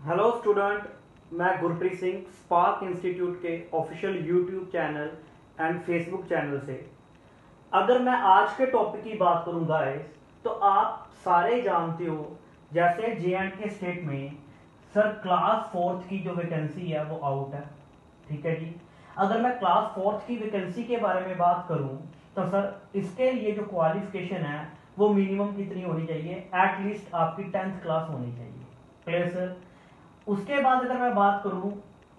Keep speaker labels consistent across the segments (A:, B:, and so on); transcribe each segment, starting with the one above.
A: Hello student, मैं Gurpreet Singh Spark institute के official YouTube channel and Facebook channel से। अगर मैं आज के टॉपिक की बात करूं गाइस, तो आप सारे जानते हो जैसे J&K स्टेट में सर क्लास फोर्थ की जो वैकेंसी है वो आउट है। ठीक है जी। अगर मैं क्लास फोर्थ की वैकेंसी के बारे में बात करूं तो सर इसके लिए जो क्वालिफिकेशन है वो मिनिमम कितनी होनी चाहिए, एटलीस्ट आपकी 10th क्लास होनी चाहिए। Clear sir. उसके बाद अगर मैं बात करूं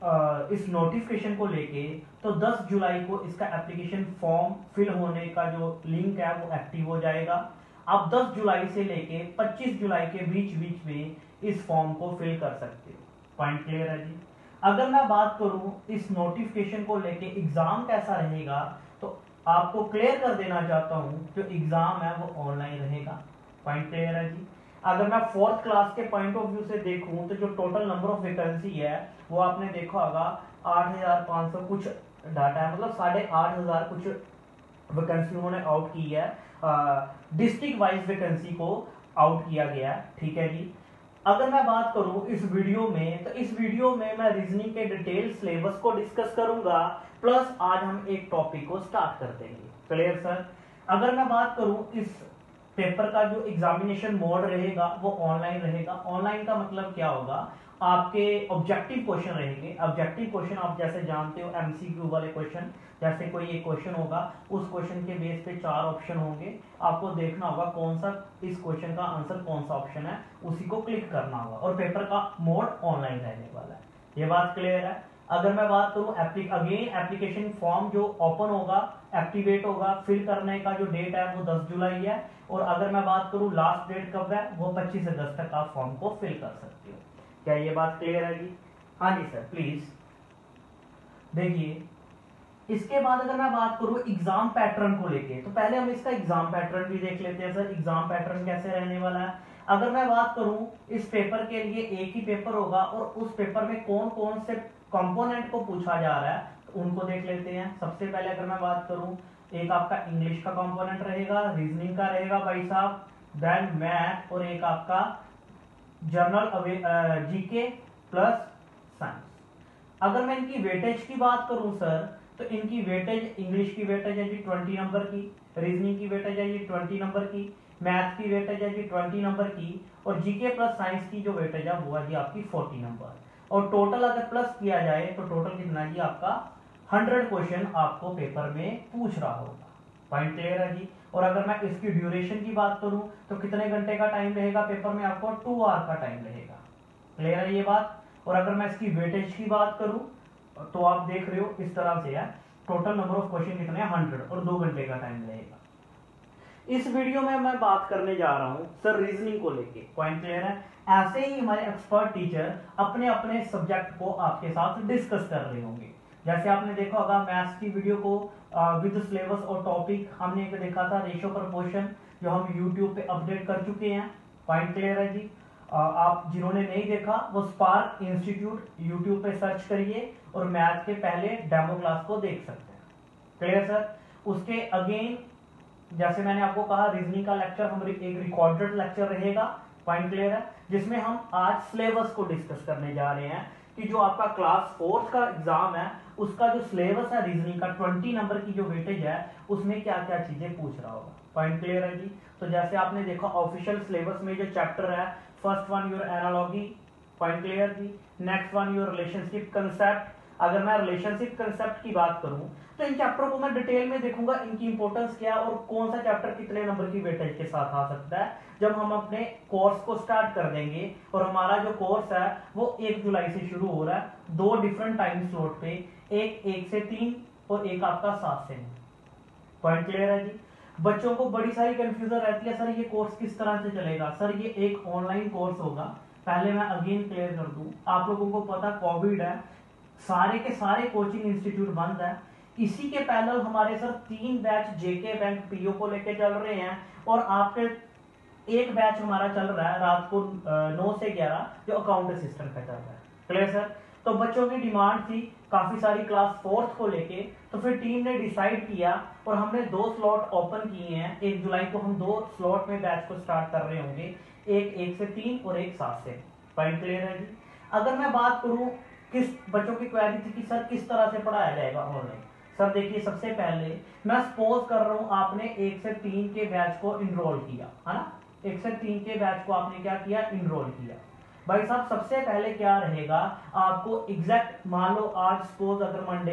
A: इस नोटिफिकेशन को लेके, तो 10 जुलाई को इसका एप्लीकेशन फॉर्म फिल होने का जो लिंक है वो एक्टिव हो जाएगा। आप 10 जुलाई से लेके 25 जुलाई के बीच बीच में इस फॉर्म को फिल कर सकते हो। पॉइंट क्लियर है जी। अगर मैं बात करूं इस नोटिफिकेशन को लेके एग्जाम कैसा रहेगा, तो आपको क्लियर कर देना चाहता हूं जो एग्जाम है वो ऑनलाइन रहेगा। पॉइंट क्लियर है जी। अगर मैं फोर्थ क्लास के पॉइंट ऑफ व्यू से देखूं तो जो टोटल नंबर ऑफ वैकेंसी है वो आपने देखा होगा 8,500 कुछ डाटा है, मतलब 8,500 कुछ वैकेंसी उन्होंने आउट की है। डिस्ट्रिक्ट वाइज वैकेंसी को आउट किया गया है। ठीक है जी। अगर मैं बात करूं इस वीडियो में, तो इस वीडियो में मैं रीजनिंग के डिटेल सिलेबस को डिस्कस करूंगा, प्लस आज हम एक टॉपिक को स्टार्ट कर देंगे। Clear sir. अगर मैं बात करूं इस पेपर का जो एग्जामिनेशन मोड रहेगा वो ऑनलाइन रहेगा। ऑनलाइन का मतलब क्या होगा, आपके ऑब्जेक्टिव क्वेश्चन रहेंगे। ऑब्जेक्टिव क्वेश्चन आप जैसे जानते हो एमसीक्यू वाले क्वेश्चन, जैसे कोई एक क्वेश्चन होगा उस क्वेश्चन के बेस पे 4 ऑप्शन होंगे, आपको देखना होगा कौन सा इस क्वेश्चन का आंसर कौन सा ऑप्शन है, उसी को क्लिक करना होगा। और पेपर का मोड ऑनलाइन रहने वाला है। ये बात क्लियर है। अगर मैं बात करूं अगेन एप्लीकेशन फॉर्म जो ओपन होगा, एक्टिवेट होगा, फिल करने का जो डेट है वो 10 जुलाई है। और अगर मैं बात करूं लास्ट डेट कब है, वो 25 अगस्त तक आप फॉर्म को फिल कर सकते हो। क्या ये बात क्लियर है जी? हाँ जी सर, प्लीज देखिए। इसके बाद अगर मैं बात करूं एग्जाम पैटर्न को लेके, तो पहले हम इसका एग्जाम पैटर्न भी देख लेते हैं। सर एग्जाम पैटर्न कैसे रहने वाला है, अगर मैं बात करूं इस पेपर के लिए एक ही पेपर होगा और उस पेपर में कौन कौन से कंपोनेंट को पूछा जा रहा है तो उनको देख लेते हैं। सबसे पहले अगर मैं बात करूं, एक आपका इंग्लिश का कंपोनेंट रहेगा, रीजनिंग का रहेगा भाई साहब, देन मैथ, और एक आपका जनरल जीके प्लस साइंस। अगर मैं इनकी वेटेज की बात करूं सर, तो इनकी वेटेज, इंग्लिश की वेटेज है जी 20 नंबर की, रीजनिंग की वेटेज है जी 20 नंबर की, मैथ की वेटेज है जी 20 नंबर की, और जीके प्लस साइंस की जो वेटेज है वो है जी आपकी 40 नंबर। और टोटल अगर प्लस किया जाए तो टोटल कितना जी आपका 100 क्वेश्चन आपको पेपर में पूछ रहा होगा। पॉइंट क्लियर है जी। और अगर मैं इसकी ड्यूरेशन की बात करूं तो कितने घंटे का टाइम रहेगा पेपर में, आपको 2 आवर का टाइम रहेगा। क्लियर है ये बात। और अगर मैं इसकी वेटेज की बात करूं तो आप देख रहे हो इस तरह से है, टोटल नंबर ऑफ क्वेश्चन कितने हैं 100, और 2 घंटे का टाइम रहेगा। इस वीडियो में मैं बात करने जा रहा हूं सर रीजनिंग को लेके। पॉइंट क्लियर है। ऐसे ही हमारे एक्सपर्ट टीचर अपने अपने सब्जेक्ट को आपके साथ डिस्कस कर रहे होंगे। जैसे आपने देखा होगा मैथ्स की वीडियो को विद सिलेबस और टॉपिक हमने एक देखा था, रेशियो प्रपोर्शन, जो हम यूट्यूब पे अपडेट कर चुके हैं। पॉइंट क्लियर है जी। आप जिन्होंने नहीं देखा वो स्पार्क इंस्टीट्यूट यूट्यूब पे सर्च करिए और मैथ के पहले डेमो क्लास को देख सकते हैं। Clear sir. उसके अगेन जैसे मैंने आपको कहा रीजनिंग का लेक्चर हम एक रिकॉर्डेड लेक्चर रहेगा। पॉइंट क्लियर है। जिसमें हम आज सिलेबस को डिस्कस करने जा रहे हैं कि जो आपका क्लास फोर्थ का एग्जाम है उसका जो सिलेबस है रीजनिंग का 20 नंबर की जो वेटेज है उसमें क्या क्या चीजें पूछ रहा होगा। पॉइंट क्लियर है जी। तो जैसे आपने देखा ऑफिशियल सिलेबस में जो चैप्टर है, first one your analogy. Point clear जी। Next one your relationship concept. अगर मैं रिलेशनशिप कंसेप्ट की बात करूं तो इन चैप्टर को मैं डिटेल में देखूंगा, इनकी इंपॉर्टेंस क्या और कौन सा चैप्टर कितने नंबर की वेटेज के साथ आ सकता है जब हम अपने कोर्स को स्टार्ट कर देंगे। और हमारा जो कोर्स है वो 1 जुलाई से शुरू हो रहा है, 2 डिफरेंट टाइम स्लॉट पे, एक 1 से 3 और एक आपका 7 से 9। पॉइंट क्लियर है जी। बच्चों को बड़ी सारी कंफ्यूजन रहती है, सर ये कोर्स किस तरह से चलेगा। सर ये एक ऑनलाइन कोर्स होगा। पहले मैं अगेन क्लियर कर दूं, आप लोगों को पता कोविड है, सारे के सारे कोचिंग इंस्टीट्यूट बंद है। इसी के पैरेलल हमारे sir 3 batch JK bank PO को लेके चल रहे हैं, और आपके एक बैच हमारा चल रहा है रात को 9 से 11 जो अकाउंट असिस्टेंट का चल रहा है। Clear sir. तो बच्चों की डिमांड थी काफी सारी क्लास फोर्थ को लेके, तो फिर टीम ने डिसाइड किया और हमने 2 स्लॉट ओपन किए हैं। 1 जुलाई को हम 2 स्लॉट में बैच को स्टार्ट कर रहे होंगे, एक 1 से 3 और एक 7 से। पॉइंट क्लियर है जी। अगर मैं बात करूं किस बच्चों की क्वेरी थी कि सर किस तरह से पढ़ाया जाएगा ऑनलाइन, सर देखिए सबसे पहले मैं सपोज कर रहा हूं आपने 1 से 3 के बैच को इनरोल किया है ना, 1 से 3 के बैच को आपने क्या किया, इनरोल किया। भाई साहब सबसे पहले क्या रहेगा, आपको एग्जैक्ट मान लो आज सपोज अगर मंडे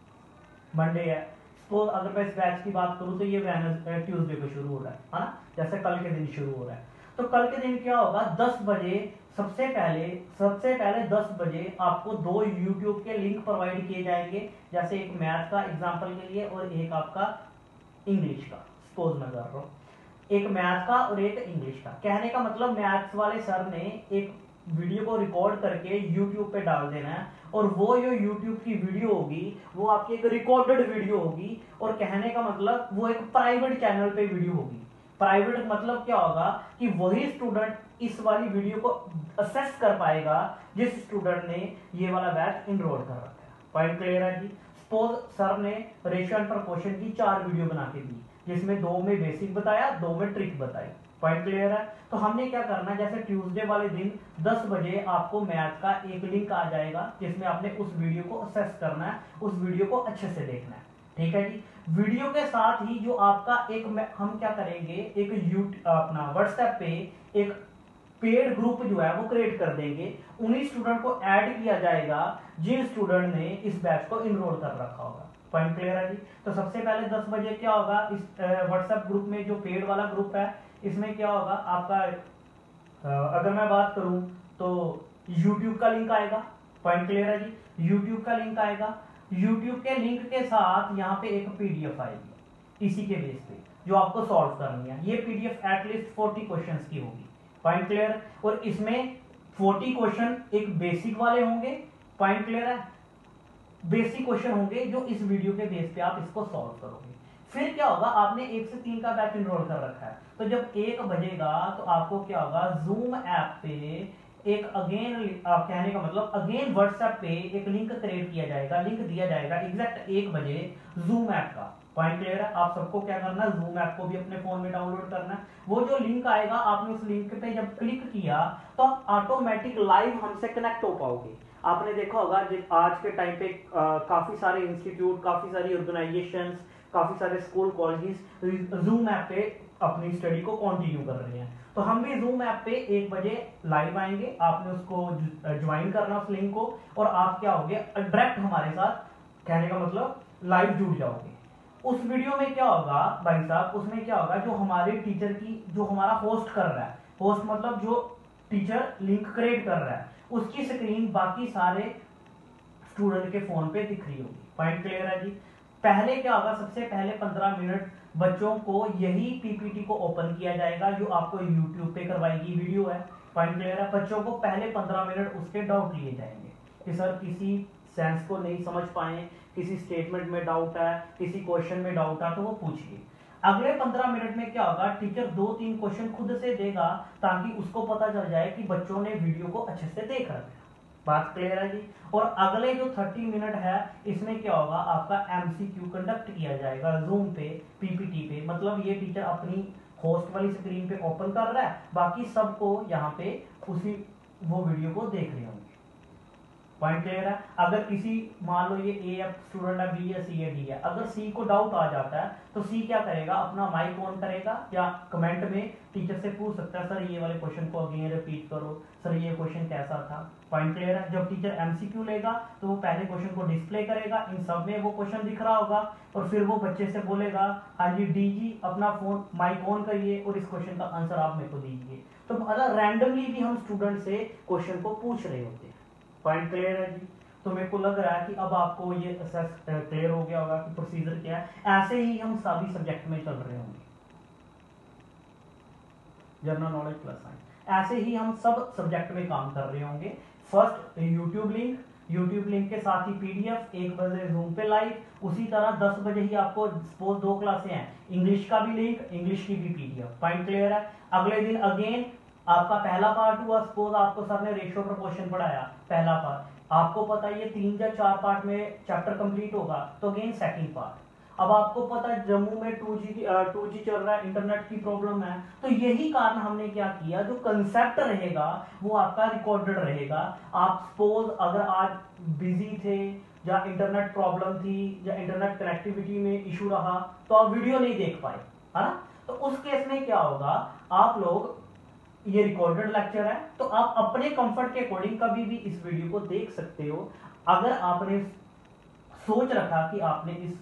A: है, सपोज अगर मैं इस बैच की बात करूं तो ये ट्यूसडे को शुरू हो रहा है ना, जैसे कल के दिन शुरू हो रहा है। तो कल के दिन क्या होगा, 10 बजे सबसे पहले 10 बजे आपको 2 यूट्यूब के लिंक प्रोवाइड किए जाएंगे, जैसे एक मैथ का एग्जांपल के लिए और एक आपका इंग्लिश का, सपोज मैं कर रहा हूं एक मैथ का और एक इंग्लिश का। कहने का मतलब मैथ्स वाले सर ने एक वीडियो को रिकॉर्ड करके यूट्यूब पे डाल देना है, और वो जो यूट्यूब की वीडियो होगी वो आपकी एक रिकॉर्डेड वीडियो होगी, और कहने का मतलब वो एक प्राइवेट चैनल पे वीडियो होगी। प्राइवेट मतलब क्या होगा कि वही स्टूडेंट इस वाली वीडियो को असेस कर पाएगा जिस स्टूडेंट ने ये वाला बैच इनरोल कर रखा है। पॉइंट क्लियर है जी। सपोज सर ने रेशियो एंड प्रोपोर्शन की 4 वीडियो बना के दी, जिसमें 2 में बेसिक बताया, 2 में ट्रिक बताई। पॉइंट क्लियर है। तो हमने क्या करना है, जैसे ट्यूसडे वाले दिन 10 बजे आपको मैथ का एक लिंक आ जाएगा जिसमें आपने उस वीडियो को असेस करना है, उस वीडियो को अच्छे से देखना है। ठीक है जी। वीडियो के साथ ही जो आपका एक हम क्या करेंगे, एक अपना व्हाट्सएप पे एक पेड ग्रुप जो है वो क्रिएट कर देंगे, उन्हीं स्टूडेंट को ऐड किया जाएगा जिन स्टूडेंट ने इस बैच को इनरोल कर रखा होगा। पॉइंट क्लियर है जी। तो सबसे पहले 10 बजे क्या होगा, इस व्हाट्सएप ग्रुप में जो पेड वाला ग्रुप है इसमें क्या होगा आपका, अगर मैं बात करूं तो YouTube का लिंक आएगा। पॉइंट क्लियर है जी। YouTube का लिंक आएगा, YouTube के लिंक के साथ यहाँ पे एक PDF आएगी इसी के बेस पे जो आपको सॉल्व करनी है। ये PDF एटलीस्ट 40 क्वेश्चंस की होगी। Point clear. और इसमें 40 क्वेश्चन एक बेसिक वाले होंगे। पॉइंट क्लियर है। बेसिक क्वेश्चन होंगे जो इस वीडियो के बेस पे आप इसको सॉल्व करोगे। फिर क्या होगा, आपने 1 से 3 का बैच इनरोल कर रखा है, तो जब 1 बजेगा तो आपको क्या होगा, जूम ऐप पे एक अगेन, आप कहने का मतलब अगेन व्हाट्सएप पे एक लिंक क्रिएट किया जाएगा, लिंक दिया जाएगा एग्जैक्ट 1 बजे जूम ऐप का। पॉइंट क्लियर है। आप सबको क्या करना है, जूम ऐप को भी अपने फोन में डाउनलोड करना है। वो जो लिंक आएगा आपने उस लिंक पे जब क्लिक किया तो आप ऑटोमेटिक लाइव हमसे कनेक्ट हो पाओगे। आपने देखा होगा आज के टाइम पे काफी सारे इंस्टीट्यूट, काफी सारी ऑर्गेनाइजेशंस, काफी सारे स्कूल कॉलेजेस जूम ऐप पे अपनी स्टडी को कंटिन्यू कर रहे हैं। तो हम भी जूम ऐप पे 1 बजे लाइव आएंगे, आपने उसको ज्वाइन करना उस लिंक को, और आप क्या होगे, डायरेक्ट हमारे साथ, कहने का मतलब लाइव जुड़ जाओगे। उस वीडियो में क्या होगा भाई साहब, उसमें क्या होगा, जो हमारे टीचर की, जो हमारा होस्ट कर रहा है, होस्ट मतलब जो टीचर लिंक क्रिएट कर रहा है, उसकी स्क्रीन बाकी सारे स्टूडेंट के फोन पे दिख रही होगी। पॉइंट क्लियर है जी। पहले क्या होगा, सबसे पहले 15 मिनट बच्चों को यही पीपीटी को ओपन किया जाएगा जो आपको यूट्यूब पे करवाएगी वीडियो है। पॉइंट क्लियर है। बच्चों को पहले 15 मिनट उसके डाउट लिए जाएंगे कि सर किसी सेंस को नहीं समझ पाए, किसी स्टेटमेंट में डाउट है, किसी क्वेश्चन में डाउट है, तो वो पूछिए। अगले 15 मिनट में क्या होगा, टीचर 2-3 क्वेश्चन खुद से देगा ताकि उसको पता चल जाए कि बच्चों ने वीडियो को अच्छे से देख रखा है। बात क्लियर है जी। और अगले जो 30 मिनट है इसमें क्या होगा, आपका एमसीक्यू कंडक्ट किया जाएगा जूम पे, पीपीटी पे। मतलब ये टीचर अपनी होस्ट वाली स्क्रीन पे ओपन कर रहा है, बाकी सबको यहाँ पे उसी वो वीडियो को देख रहे होंगे। पॉइंट क्लियर है। अगर किसी, मान लो ये ए स्टूडेंट है, बी है, सी है, डी है, अगर सी को डाउट आ जाता है तो सी क्या करेगा, अपना माइक ऑन करेगा या कमेंट में टीचर से पूछ सकता है, सर ये वाले क्वेश्चन को अगेन रिपीट करो, सर ये क्वेश्चन कैसा था। पॉइंट क्लियर है। जब टीचर एमसीक्यू लेगा तो वो पहले क्वेश्चन को डिस्प्ले करेगा, इन सब में वो क्वेश्चन दिख रहा होगा, और फिर वो बच्चे से बोलेगा, हाँ जी डी जी अपना फोन माइक ऑन करिए और इस क्वेश्चन का आंसर आप मेरे को दीजिए। तो मतलब रैंडमली भी हम स्टूडेंट से क्वेश्चन को पूछ रहे होते हैं। पॉइंट क्लियर है जी। तो मेरे को लग रहा है कि अब आपको ये क्लियर हो गया होगा कि प्रोसीजर क्या है। ऐसे ही हम सभी सब्जेक्ट में चल रहे होंगे, जनरल नॉलेज प्लस साइंस, ऐसे ही हम सब सब्जेक्ट में काम कर रहे होंगे। फर्स्ट यूट्यूब लिंक के साथ ही पीडीएफ, 1 बजे जूम पे लाइव, उसी तरह 10 बजे ही आपको सपोज 2 क्लासें हैं, इंग्लिश का भी लिंक, इंग्लिश की भी पीडीएफ। पॉइंट क्लियर है। अगले दिन अगेन आपका पहला पार्ट हुआ, सपोज आपको सर ने रेशियो प्रोपोर्शन पढ़ाया, पहला पार्ट, आपको पता है ये 3 या 4 पार्ट में चैप्टर कंप्लीट होगा, तो अगेन सेकंड पार्ट। अब आपको पता है जम्मू में 2G चल रहा है, इंटरनेट की प्रॉब्लम है, तो यही कारण हमने क्या किया, जो कंसेप्ट रहेगा वो आपका रिकॉर्डेड रहेगा। आप सपोज अगर आज बिजी थे या इंटरनेट प्रॉब्लम थी या इंटरनेट कनेक्टिविटी में इशू रहा तो आप वीडियो नहीं देख पाए, है ना, तो उस केस में क्या होगा, आप लोग, ये रिकॉर्डेड लेक्चर है तो आप अपने कंफर्ट के अकॉर्डिंग कभी भी इस वीडियो को देख सकते हो। अगर आपने सोच रखा कि आपने इस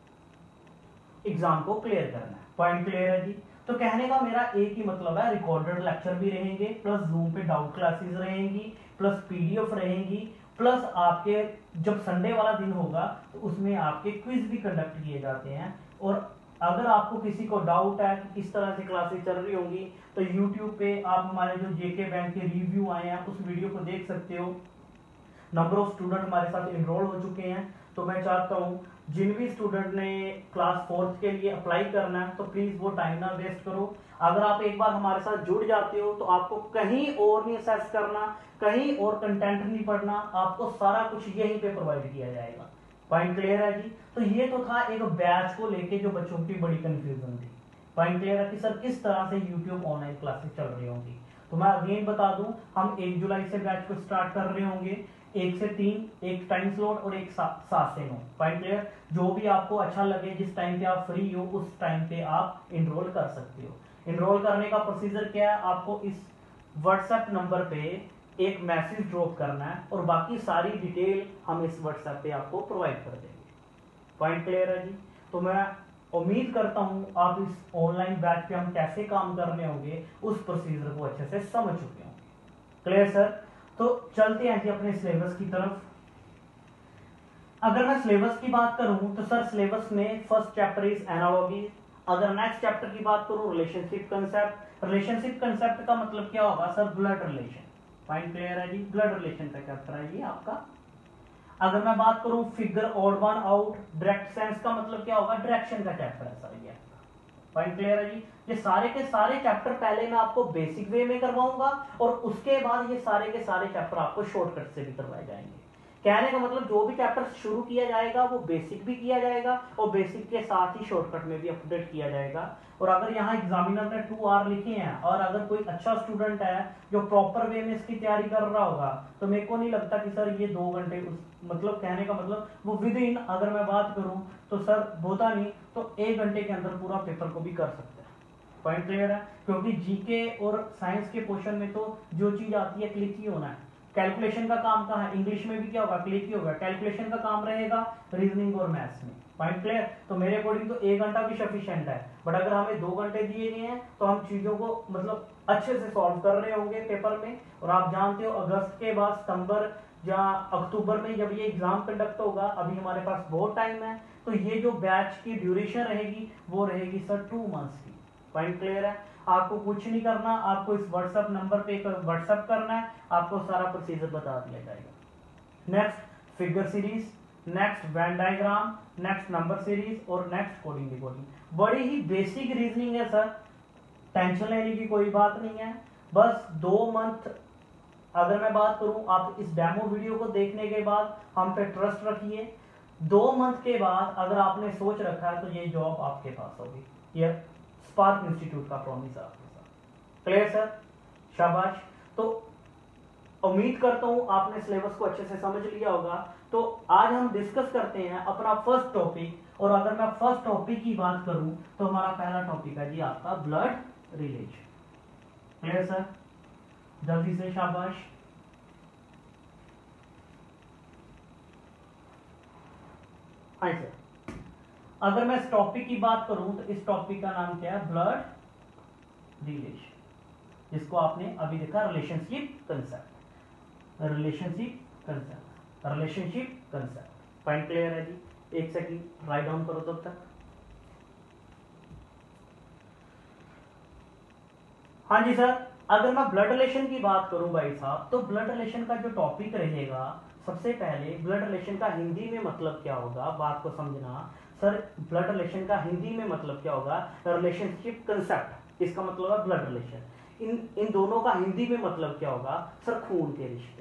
A: एग्जाम को क्लियर करना है, पॉइंट क्लियर है जी। तो कहने का मेरा एक ही मतलब है, रिकॉर्डेड लेक्चर भी रहेंगे, प्लस जूम पे डाउट क्लासेस रहेंगी, प्लस पीडीएफ रहेंगी, प्लस आपके जब संडे वाला दिन होगा तो उसमें आपके क्विज भी कंडक्ट किए जाते हैं। और अगर आपको किसी को डाउट है कि किस तरह से क्लासेस चल रही होंगी तो यूट्यूब पे आप हमारे जो जेके बैंक के रिव्यू आए हैं उस वीडियो को देख सकते हो। नंबर ऑफ स्टूडेंट हमारे साथ एनरोल हो चुके हैं, तो मैं चाहता हूँ जिन भी स्टूडेंट ने क्लास 4th के लिए अप्लाई करना है तो प्लीज वो टाइम ना वेस्ट करो। अगर आप एक बार हमारे साथ जुड़ जाते हो तो आपको कहीं और नहीं असेस करना, कहीं और कंटेंट नहीं पढ़ना, आपको सारा कुछ यहीं पे प्रोवाइड किया जाएगा। पॉइंट क्लियर है जी। तो ये तो था एक बैच को लेके जो बच्चों की बड़ी कंफ्यूजन थी। पॉइंट क्लियर है कि सर किस तरह से यूट्यूब ऑनलाइन क्लासेस चल रही होंगी। तो मैं अगेन बता दूं, हम 1 जुलाई से बैच को स्टार्ट कर रहे होंगे, 1 से 3 एक टाइम स्लॉट और एक 7 से 9। पॉइंट क्लियर, जो भी आपको अच्छा लगे, जिस टाइम पे आप फ्री हो उस टाइम पे आप इनरोल कर सकते हो। इनरोल करने का प्रोसीजर क्या है, आपको इस व्हाट्सएप नंबर पे एक मैसेज ड्रॉप करना है और बाकी सारी डिटेल हम इस व्हाट्सएप पे आपको प्रोवाइड कर देंगे। पॉइंट क्लियर है जी। तो मैं उम्मीद करता हूं आप इस ऑनलाइन बैच पे हम कैसे काम करने होंगे उस प्रोसीजर को अच्छे से समझ चुके होंगे। Clear sir. तो चलते हैं जी अपने सिलेबस की तरफ। अगर मैं सिलेबस की बात करूं तो सर सिलेबस में फर्स्ट चैप्टर इज एनालॉजी। अगर नेक्स्ट चैप्टर की बात करूं रिलेशनशिप कंसेप्ट। रिलेशनशिप कंसेप्ट का मतलब क्या होगा sir, blood relation. Point clear है जी, ब्लड रिलेशन का चैप्टर है ये आपका। अगर मैं बात करूं figure odd one out, direct sense का मतलब क्या होगा, डायरेक्शन का चैप्टर है सर ये आपका। पॉइंट क्लियर है जी। ये सारे के सारे चैप्टर पहले मैं आपको बेसिक वे में करवाऊंगा और उसके बाद ये सारे के सारे चैप्टर आपको शॉर्टकट से भी करवाए जाएंगे। कहने का मतलब जो भी चैप्टर शुरू किया जाएगा वो बेसिक भी किया जाएगा और बेसिक के साथ ही शॉर्टकट में भी अपडेट किया जाएगा। और अगर यहाँ एग्जामिनर ने 2 आवर लिखे हैं और अगर कोई अच्छा स्टूडेंट है जो प्रॉपर वे में इसकी तैयारी कर रहा होगा तो मेरे को नहीं लगता कि सर ये 2 घंटे मतलब कहने का मतलब वो विद इन, अगर मैं बात करूं तो सर होता नहीं तो 1 घंटे के अंदर पूरा पेपर को भी कर सकते हैं। पॉइंट क्लियर है, क्योंकि जीके और साइंस के क्वेश्चन में तो जो चीज आती है क्लिक ही होना है। कैलकुलेशन का काम कहाँ है, इंग्लिश में भी क्या होगा, क्लिक ही होगा। कैलकुलेशन का काम रहेगा रीजनिंग और मैथ्स में। Point clear. तो मेरे अकॉर्डिंग तो 1 घंटा भी सफिशिएंट है, बट अगर हमें 2 घंटे दिए गए हैं तो हम चीजों को मतलब अच्छे से सॉल्व कर रहे होंगे पेपर में। और आप जानते हो अगस्त के बाद सितंबर या अक्टूबर में जब ये एग्जाम कंडक्ट होगा, अभी हमारे पास बहुत टाइम है, तो ये जो बैच की ड्यूरेशन रहेगी वो रहेगी सर 2 मंथ्स की। पॉइंट क्लियर है। आपको कुछ नहीं करना, आपको इस व्हाट्सएप नंबर पे व्हाट्सएप करना है, आपको सारा प्रोसीजर बता दिया जाएगा। Next figure series, next Venn diagram, next number series और नेक्स्ट कोडिंग डिकोडिंग। बड़ी ही बेसिक रीजनिंग है सर, टेंशन लेने की कोई बात नहीं है। बस 2 मंथ, अगर मैं बात करूं आप इस डेमो वीडियो को देखने के बाद हम पे ट्रस्ट रखिए। 2 मंथ के बाद अगर आपने सोच रखा है तो ये जॉब आपके पास होगी। ये स्पार्क इंस्टीट्यूट का प्रॉमिस है आपके साथ। क्लियर सर, शाबाश। तो उम्मीद करता हूं आपने सिलेबस को अच्छे से समझ लिया होगा। तो आज हम डिस्कस करते हैं अपना फर्स्ट टॉपिक। और अगर मैं फर्स्ट टॉपिक की बात करूं तो हमारा पहला टॉपिक है जी आपका ब्लड रिलेशन। क्लियर सर, जल्दी से शाबाश। हाँ सर, अगर मैं इस टॉपिक की बात करूं तो इस टॉपिक का नाम क्या है, ब्लड रिलेशन, जिसको आपने अभी देखा relationship concept, relationship concept, relationship concept. Point clear है जी। एक सेकंड राइट डाउन करो तब तक। हाँ जी सर, अगर मैं ब्लड रिलेशन की बात करूं भाई साहब, तो ब्लड रिलेशन का जो टॉपिक रहेगा, सबसे पहले ब्लड रिलेशन का हिंदी में मतलब क्या होगा, बात को समझना। सर ब्लड रिलेशन का हिंदी में मतलब क्या होगा, रिलेशनशिप कंसेप्ट, इसका मतलब है ब्लड रिलेशन। इन दोनों का हिंदी में मतलब क्या होगा सर, खून के रिश्ते।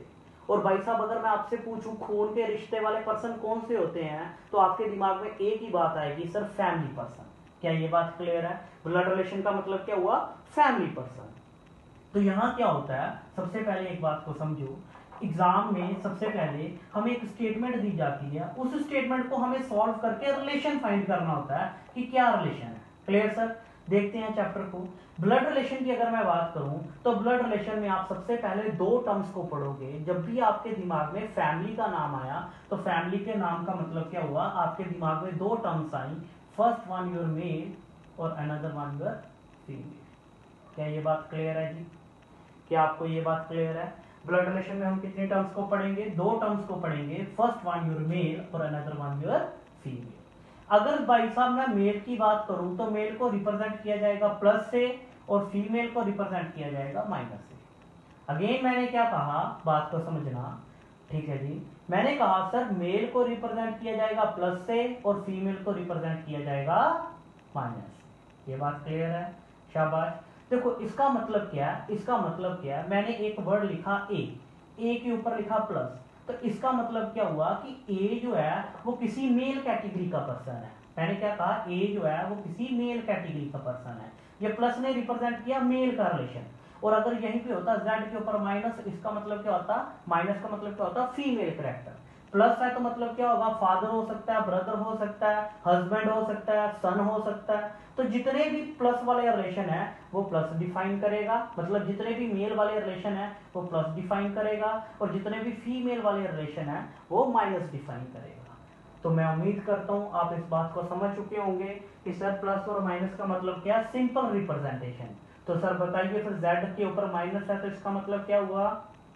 A: और भाई साहब अगर मैं आपसे पूछूं खून के रिश्ते वाले पर्सन कौन से होते हैं, तो आपके दिमाग में एक ही बात आएगी, सर फैमिली पर्सन। क्या ये बात क्लियर है? ब्लड रिलेशन का मतलब क्या हुआ? Family person. तो यहां क्या होता है, सबसे पहले एक बात को समझो, एग्जाम में सबसे पहले हमें एक स्टेटमेंट दी जाती है, उस स्टेटमेंट को हमें सॉल्व करके रिलेशन फाइंड करना होता है कि क्या रिलेशन है। Clear sir? देखते हैं चैप्टर को। ब्लड रिलेशन की अगर मैं बात करूं तो ब्लड रिलेशन में आप सबसे पहले दो टर्म्स को पढ़ोगे। जब भी आपके दिमाग में फैमिली का नाम आया तो फैमिली के नाम का मतलब क्या हुआ, आपके दिमाग में दो टर्म्स आई, फर्स्ट वन योर मेल और अनदर वन योर फीमेल। क्या ये बात क्लियर है जी? क्या आपको ये बात क्लियर है? ब्लड रिलेशन में हम कितने टर्म्स को पढ़ेंगे? दो टर्म्स को पढ़ेंगे, फर्स्ट वन योर मेल और अनदर वन योर फीमेल। अगर भाई साहब मैं मेल की बात करूं तो मेल को रिप्रेजेंट किया जाएगा प्लस से और फीमेल को रिप्रेजेंट किया जाएगा माइनस से। अगेन मैंने क्या कहा, बात को समझना, ठीक है जी। मैंने कहा सर मेल को रिप्रेजेंट किया जाएगा प्लस से और फीमेल को रिप्रेजेंट किया जाएगा माइनस से। ये बात क्लियर है? शाबाश। देखो इसका मतलब क्या है, इसका मतलब क्या है, मैंने एक वर्ड लिखा ए के ऊपर लिखा प्लस, तो इसका मतलब क्या हुआ कि ए जो है वो किसी मेल कैटेगरी का पर्सन है। मैंने क्या कहा, ए जो है वो किसी मेल कैटेगरी का पर्सन है। ये प्लस ने रिप्रेजेंट किया मेल का रिलेशन, और अगर यहीं पे होता जेड के ऊपर माइनस, इसका मतलब क्या होता, माइनस का मतलब क्या होता, फीमेल कैरेक्टर। प्लस है तो मतलब क्या होगा, फादर हो सकता है, ब्रदर हो सकता है, हस्बैंड हो सकता है, सन हो सकता है। तो जितने भी प्लस वाले रिलेशन है वो प्लस डिफाइन करेगा, मतलब जितने भी मेल वाले रिलेशन है वो प्लस डिफाइन करेगा, और जितने भी फीमेल वाले रिलेशन है वो माइनस डिफाइन करेगा। तो मैं उम्मीद करता हूं आप इस बात को समझ चुके होंगे कि सर प्लस और माइनस का मतलब क्या, सिंपल रिप्रेजेंटेशन। तो सर बताइए फिर z के ऊपर माइनस है तो इसका मतलब क्या हुआ,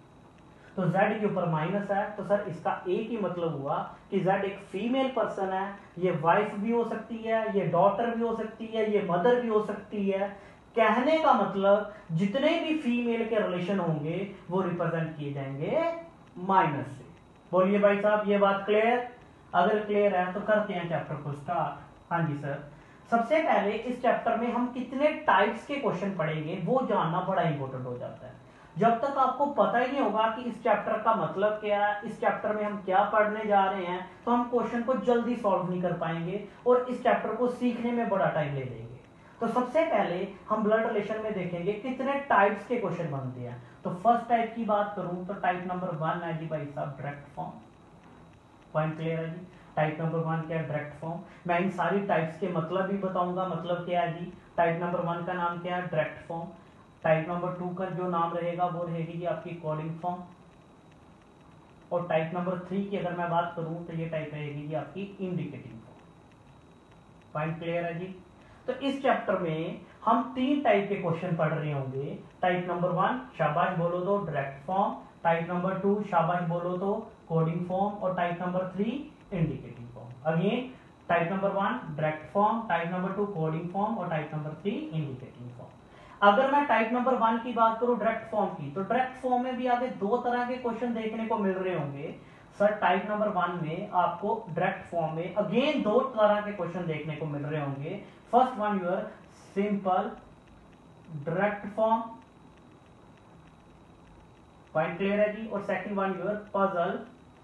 A: तो z के ऊपर माइनस है तो सर इसका एक ही मतलब हुआ कि z एक फीमेल पर्सन है। ये वाइफ भी हो सकती है, ये डॉटर भी हो सकती है, ये मदर भी हो सकती है। कहने का मतलब जितने भी फीमेल के रिलेशन होंगे वो रिप्रेजेंट किए जाएंगे माइनस से। बोलिए भाई साहब ये बात क्लियर? अगर क्लियर है तो करते हैं चैप्टर को स्टार्ट। हाँ जी सर। सबसे पहले इस चैप्टर में हम कितने टाइप्स के क्वेश्चन पढ़ेंगे वो जानना बड़ा इंपॉर्टेंट हो जाता है। जब तक आपको पता ही नहीं होगा कि इस चैप्टर का मतलब क्या है, इस चैप्टर में हम क्या पढ़ने जा रहे हैं, तो हम क्वेश्चन को जल्दी सॉल्व नहीं कर पाएंगे और इस चैप्टर को सीखने में बड़ा टाइम ले लेंगे। तो सबसे पहले हम ब्लड रिलेशन में देखेंगे कितने टाइप्स के क्वेश्चन बनते हैं। तो फर्स्ट टाइप की बात करूं तो टाइप नंबर 1 है जी भाई साहब डायरेक्ट फॉर्म। पॉइंट क्लियर है जी? टाइप नंबर 1 क्या है? Direct form. मैं इन सारी टाइप्स के मतलब भी बताऊंगा, मतलब क्या है जी। टाइप नंबर 1 का नाम क्या है? Direct form. टाइप नंबर 2 का जो नाम रहेगा वो रहेगी जी आपकी कोडिंग फॉर्म। और टाइप नंबर 3 की अगर मैं बात करूं तो ये टाइप रहेगी जी आपकी इंडिकेटिंग फॉर्म। पॉइंट क्लियर है जी? तो इस चैप्टर में हम 3 टाइप के क्वेश्चन पढ़ रहे होंगे। टाइप नंबर 1 शाबाश बोलो तो डायरेक्ट फॉर्म, टाइप नंबर 2 शाबाश बोलो तो कोडिंग फॉर्म, और type number 3 indicating form. Again type number 1 direct form, type number 2 coding form और टाइप नंबर 3 इंडिकेटिंग फॉर्म। अगर मैं टाइप नंबर 1 की बात करूं डायरेक्ट फॉर्म की, तो डायरेक्ट फॉर्म में भी आगे दो तरह के क्वेश्चन देखने को मिल रहे होंगे। सर टाइप नंबर 1 में आपको डायरेक्ट फॉर्म में अगेन दो तरह के क्वेश्चन देखने को मिल रहे होंगे। First one your simple direct form, point clear है जी, और second one your puzzle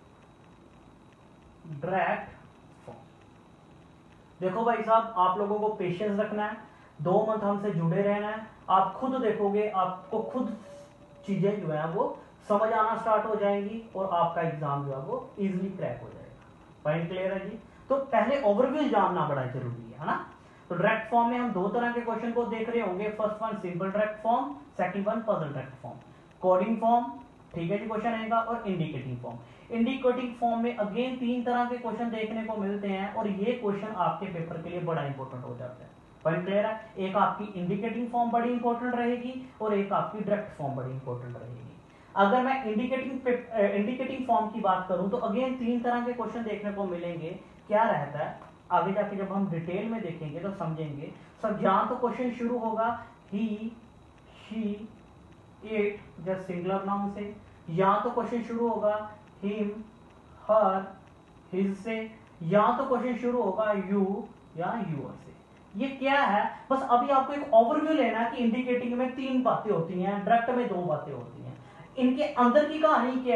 A: direct form. देखो भाई साहब आप लोगों को पेशेंस रखना है, 2 मंथ हमसे जुड़े रहना है, आप खुद देखोगे आपको खुद चीजें जो है वो समझ आना स्टार्ट हो जाएंगी और आपका एग्जाम जो है वो इजीली क्रैक हो जाएगा। पॉइंट क्लियर है जी? तो पहले ओवरव्यू जानना बड़ा जरूरी है ना। तो डायरेक्ट फॉर्म में हम दो तरह के क्वेश्चन को देख रहे होंगे, first one simple direct form, second one puzzle direct form. Coding form, ठीक है जी, क्वेश्चन आएगा, और इंडिकेटिंग फॉर्म। इंडिकेटिंग फॉर्म में अगेन 3 तरह के क्वेश्चन देखने को मिलते हैं और ये क्वेश्चन आपके पेपर के लिए बड़ा इंपॉर्टेंट हो जाता है। पॉइंट क्लियर है? एक आपकी इंडिकेटिंग फॉर्म बड़ी इंपॉर्टेंट रहेगी और एक आपकी डायरेक्ट फॉर्म बड़ी इंपॉर्टेंट रहेगी। अगर मैं इंडिकेटिंग फॉर्म की बात करूं तो अगेन 3 तरह के क्वेश्चन देखने को मिलेंगे। क्या रहता है आगे जाके जब हम डिटेल में देखेंगे तो समझेंगे। सब जहां तो क्वेश्चन शुरू होगा ही, शी, इट जब सिंगुलर नाउन से, यहां तो क्वेश्चन शुरू होगा हिम, हर, हिज से, यहां तो क्वेश्चन शुरू होगा यू या यूर से। ये क्या है, बस अभी आपको एक ओवरव्यू लेना है कि इंडिकेटिंग में 3 बातें होती हैं, डायरेक्ट में 2 बातें होती हैं। इनके अंदर की कहानी क्या है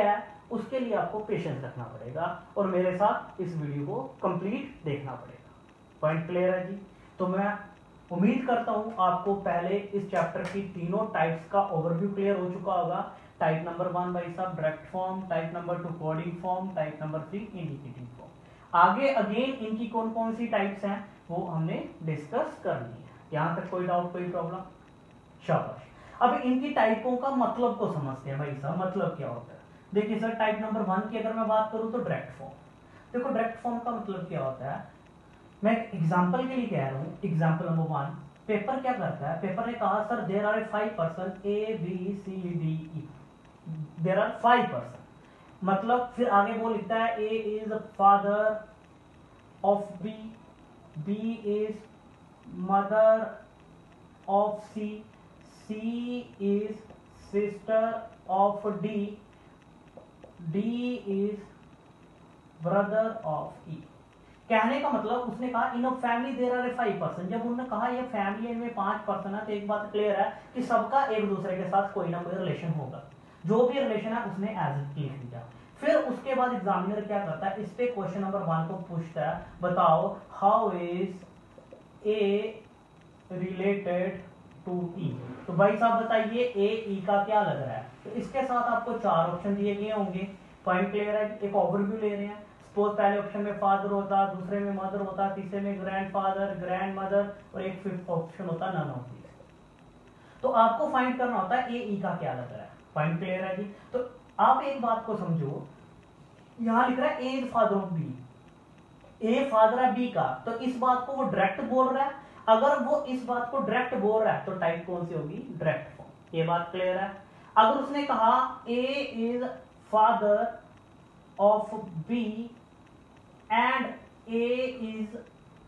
A: उसके लिए आपको पेशेंस रखना पड़ेगा और मेरे साथ इस वीडियो को कंप्लीट देखना पड़ेगा। पॉइंट क्लियर है जी? तो मैं उम्मीद करता हूं आपको पहले इस चैप्टर की तीनों टाइप्स का ओवरव्यू क्लियर हो चुका होगा। टाइप नंबर 1 भाई साहब direct form, type number 2 coding form, type number 3 indicating form. आगे अगेन इनकी कौन कौन सी टाइप्स हैं वो हमने डिस्कस करनी है। यहां तक कोई डाउट, कोई प्रॉब्लम? शाबाश। अब इनकी टाइपों का मतलब को समझते हैं भाई साहब, मतलब क्या होता है। देखिए सर, टाइप नंबर 1 की अगर मैं बात करूं तो डायरेक्ट फॉर्म। देखो डायरेक्ट फॉर्म का मतलब क्या होता है, मैं एक एग्जांपल के लिए कह रहा हूं। एग्जांपल नंबर 1, पेपर क्या करता है, पेपर ने कहा sir there are 5 person A B C D E, there are 5 person, मतलब फिर आगे वो लिखता है A is father of B, B is mother of C, C is sister of D, D is brother of E. कहने का मतलब उसने कहा in a family there are 5 person. जब उन्होंने कहा ये फैमिली में 5 पर्सन है तो एक बात क्लियर है कि सबका एक दूसरे के साथ कोई ना कोई रिलेशन होगा। जो भी रिलेशन है उसने एज इट लिख दिया। फिर उसके बाद एग्जामिनर क्या करता है, इस पे क्वेश्चन नंबर 1 को पूछता है, बताओ how is A related to E. तो भाई साहब बताइए ए ई का क्या लग रहा है। तो इसके साथ आपको 4 ऑप्शन दिए गए होंगे। पॉइंट क्लियर है? एक ओवरव्यू ले रहे हैं। सपोज पहले ऑप्शन में फादर होता, दूसरे में मदर होता, तीसरे में ग्रैंडफादर, ग्रैंड मदर और एक फिफ्थ ऑप्शन होता नन ऑफ दीस। तो आपको फाइंड करना होता है ए ई का क्या लग रहा है। पॉइंट क्लियर है जी? तो आप एक बात को समझो, यहां लिख रहा है A is father of B, A father है बी का, तो इस बात को वो डायरेक्ट बोल रहा है। अगर वो इस बात को डायरेक्ट बोल रहा है तो टाइप कौन सी होगी, डायरेक्ट फॉर्म। ये बात क्लियर है? अगर उसने कहा A is father of B and A is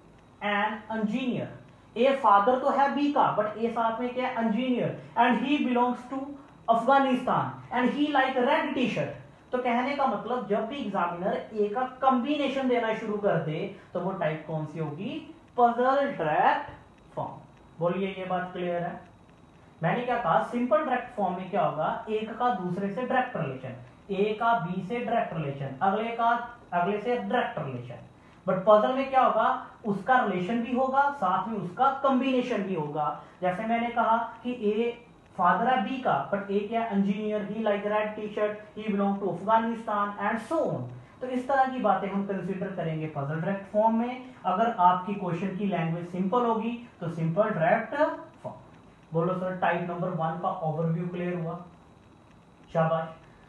A: an engineer, A father तो है बी का बट ए साथ में क्या है, engineer, and he belongs to Afghanistan and he like red T shirt. तो कहने का मतलब जब भी एग्जामिनर ए का कॉम्बिनेशन देना शुरू कर दे तो वो टाइप कौन सी होगी, पजल डायरेक्ट फॉर्म। बोलिए ये बात क्लियर है? मैंने क्या कहा, सिंपल डायरेक्ट फॉर्म में क्या होगा, एक का दूसरे से डायरेक्ट रिलेशन, ए का बी से डायरेक्ट रिलेशन, अगले से डायरेक्ट रिलेशन। बट पजल में क्या होगा, उसका रिलेशन भी होगा साथ में उसका कॉम्बिनेशन भी होगा। जैसे मैंने कहा कि ए फादर है बी का बट ए क्या, engineer, he like red T shirt, he belong to Afghanistan and so on. तो इस तरह की बातें हम कंसीडर करेंगे पजल डायरेक्ट फॉर्म में। अगर आपकी क्वेश्चन की लैंग्वेज सिंपल होगी तो सिंपल डायरेक्ट फॉर्म। बोलो सर टाइप नंबर 1 का ओवरव्यू क्लियर हुआ? शाबाश।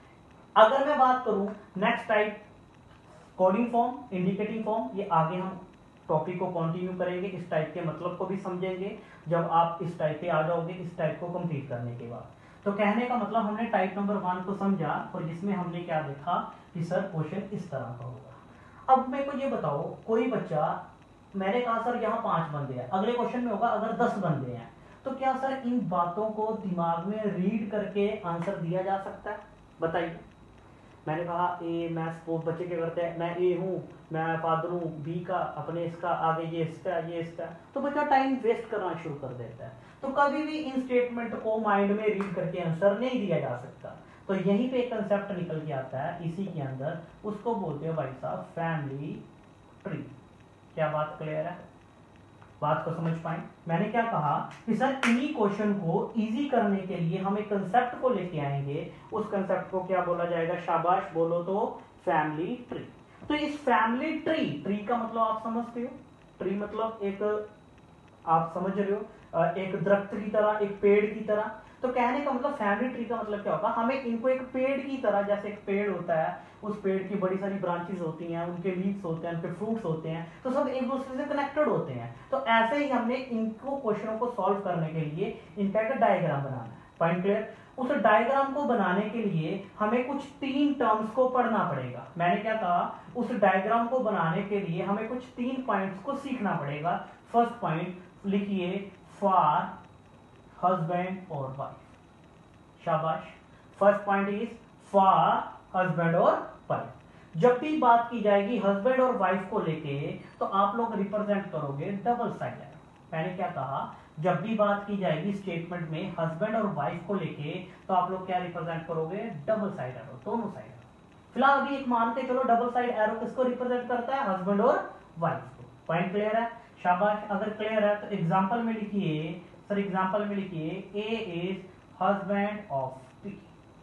A: अगर मैं बात करूं next type, coding form, indicating form, ये आगे हम टॉपिक को कंटिन्यू करेंगे, इस टाइप के मतलब को भी समझेंगे जब आप इस टाइप पे आ जाओगे, इस टाइप को कंप्लीट करने के बाद। तो कहने का मतलब हमने टाइप नंबर 1 को समझा और जिसमें हमने क्या देखा कि सर क्वेश्चन इस तरह का होगा। अब मेरे को ये बताओ, कोई बच्चा, मैंने कहा सर यहाँ 5 बंदे हैं, अगले क्वेश्चन में होगा अगर 10 बंदे हैं, तो क्या सर इन बातों को दिमाग में रीड करके आंसर दिया जा सकता है? बताइए। मैंने कहा ए, मैं सपोज बच्चे क्या करते हैं, मैं ए हूँ, मैं फादर हूँ बी का, अपने इसका आगे ये इसका ये इसका, तो बच्चा टाइम वेस्ट करना शुरू कर देता है। तो कभी भी इन स्टेटमेंट को माइंड में रीड करके आंसर नहीं दिया जा सकता। तो यहीं पे एक कंसेप्ट निकल के आता है इसी के अंदर, उसको बोलते हैं भाई साहब फैमिली ट्री। क्या बात क्लियर है? बात को समझ पाए? मैंने क्या कहा कि सर इन्हीं क्वेश्चन को इजी करने के लिए हम एक कंसेप्ट को लेके आएंगे, उस कंसेप्ट को क्या बोला जाएगा, शाबाश बोलो तो, फैमिली ट्री। तो इस फैमिली ट्री का मतलब आप समझते हो, ट्री मतलब एक, आप समझ रहे हो, एक दरख्त की तरह, एक पेड़ की तरह। तो कहने का मतलब फैमिली ट्री का मतलब क्या होगा, हमें इनको एक पेड़ की तरह, जैसे एक पेड़ होता है, उस पेड़ की बड़ी सारी ब्रांचेस होती हैं, उनके लीव्स होते हैं, उनके फ्रूट्स होते हैं, तो सब एक दूसरे से कनेक्टेड होते हैं। तो ऐसे ही हमने इनको क्वेश्चनों को सॉल्व करने के लिए इनका एक डायग्राम बनाना है। Point clear? उस डायग्राम को बनाने के लिए हमें कुछ 3 टर्म्स को पढ़ना पड़ेगा। मैंने क्या कहा, उस डायग्राम को बनाने के लिए हमें कुछ 3 पॉइंट्स को सीखना पड़ेगा। फर्स्ट पॉइंट लिखिए, फॉर हस्बैंड और वाइफ। शाबाश। First point is for husband और वाइफ। जब भी बात की जाएगी हस्बैंड और वाइफ को लेके तो आप लोग रिप्रेजेंट करोगे डबल साइडेड। मैंने क्या कहा, जब भी बात की जाएगी स्टेटमेंट में हस्बैंड और वाइफ को लेके तो आप लोग क्या रिप्रेजेंट करोगे, डबल साइडेड, दोनों साइडेड। फिलहाल अभी एक मान के चलो डबल साइड एरो किसको रिप्रेजेंट करता है, हस्बैंड और वाइफ को। पॉइंट क्लियर है, शाबाश। अगर क्लियर है तो एग्जांपल में लिखिए सर, एग्जांपल में लिखिए A is husband of B.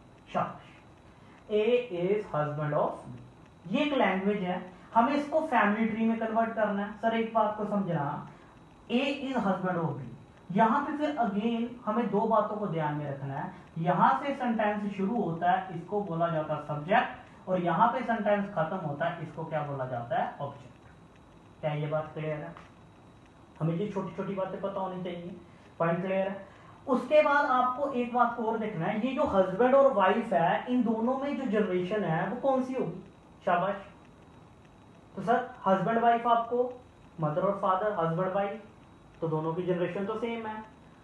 A: शाबाश, A is husband of B. ये एक लैंग्वेज है, हमें इसको फैमिली ट्री में कन्वर्ट करना है। सर एक बात को समझना, A is husband of B, यहां पे फिर अगेन हमें दो बातों को ध्यान में रखना है। यहां से सेंटेंस शुरू होता है, इसको बोला जाता है सब्जेक्ट, और यहां पे सेंटेंस खत्म होता है, इसको क्या बोला जाता है, ऑब्जेक्ट। क्या ये बात क्लियर है? हमें ये छोटी छोटी बातें पता होनी चाहिए। पॉइंट क्लियर है? उसके बाद आपको एक बात को और देखना है, ये जो हस्बैंड और वाइफ है, इन दोनों में जो जनरेशन है वो कौन सी होगी? शाबाश। तो सर हस्बैंड वाइफ आपको मदर और फादर, हस्बैंड वाइफ तो दोनों की जनरेशन तो सेम है।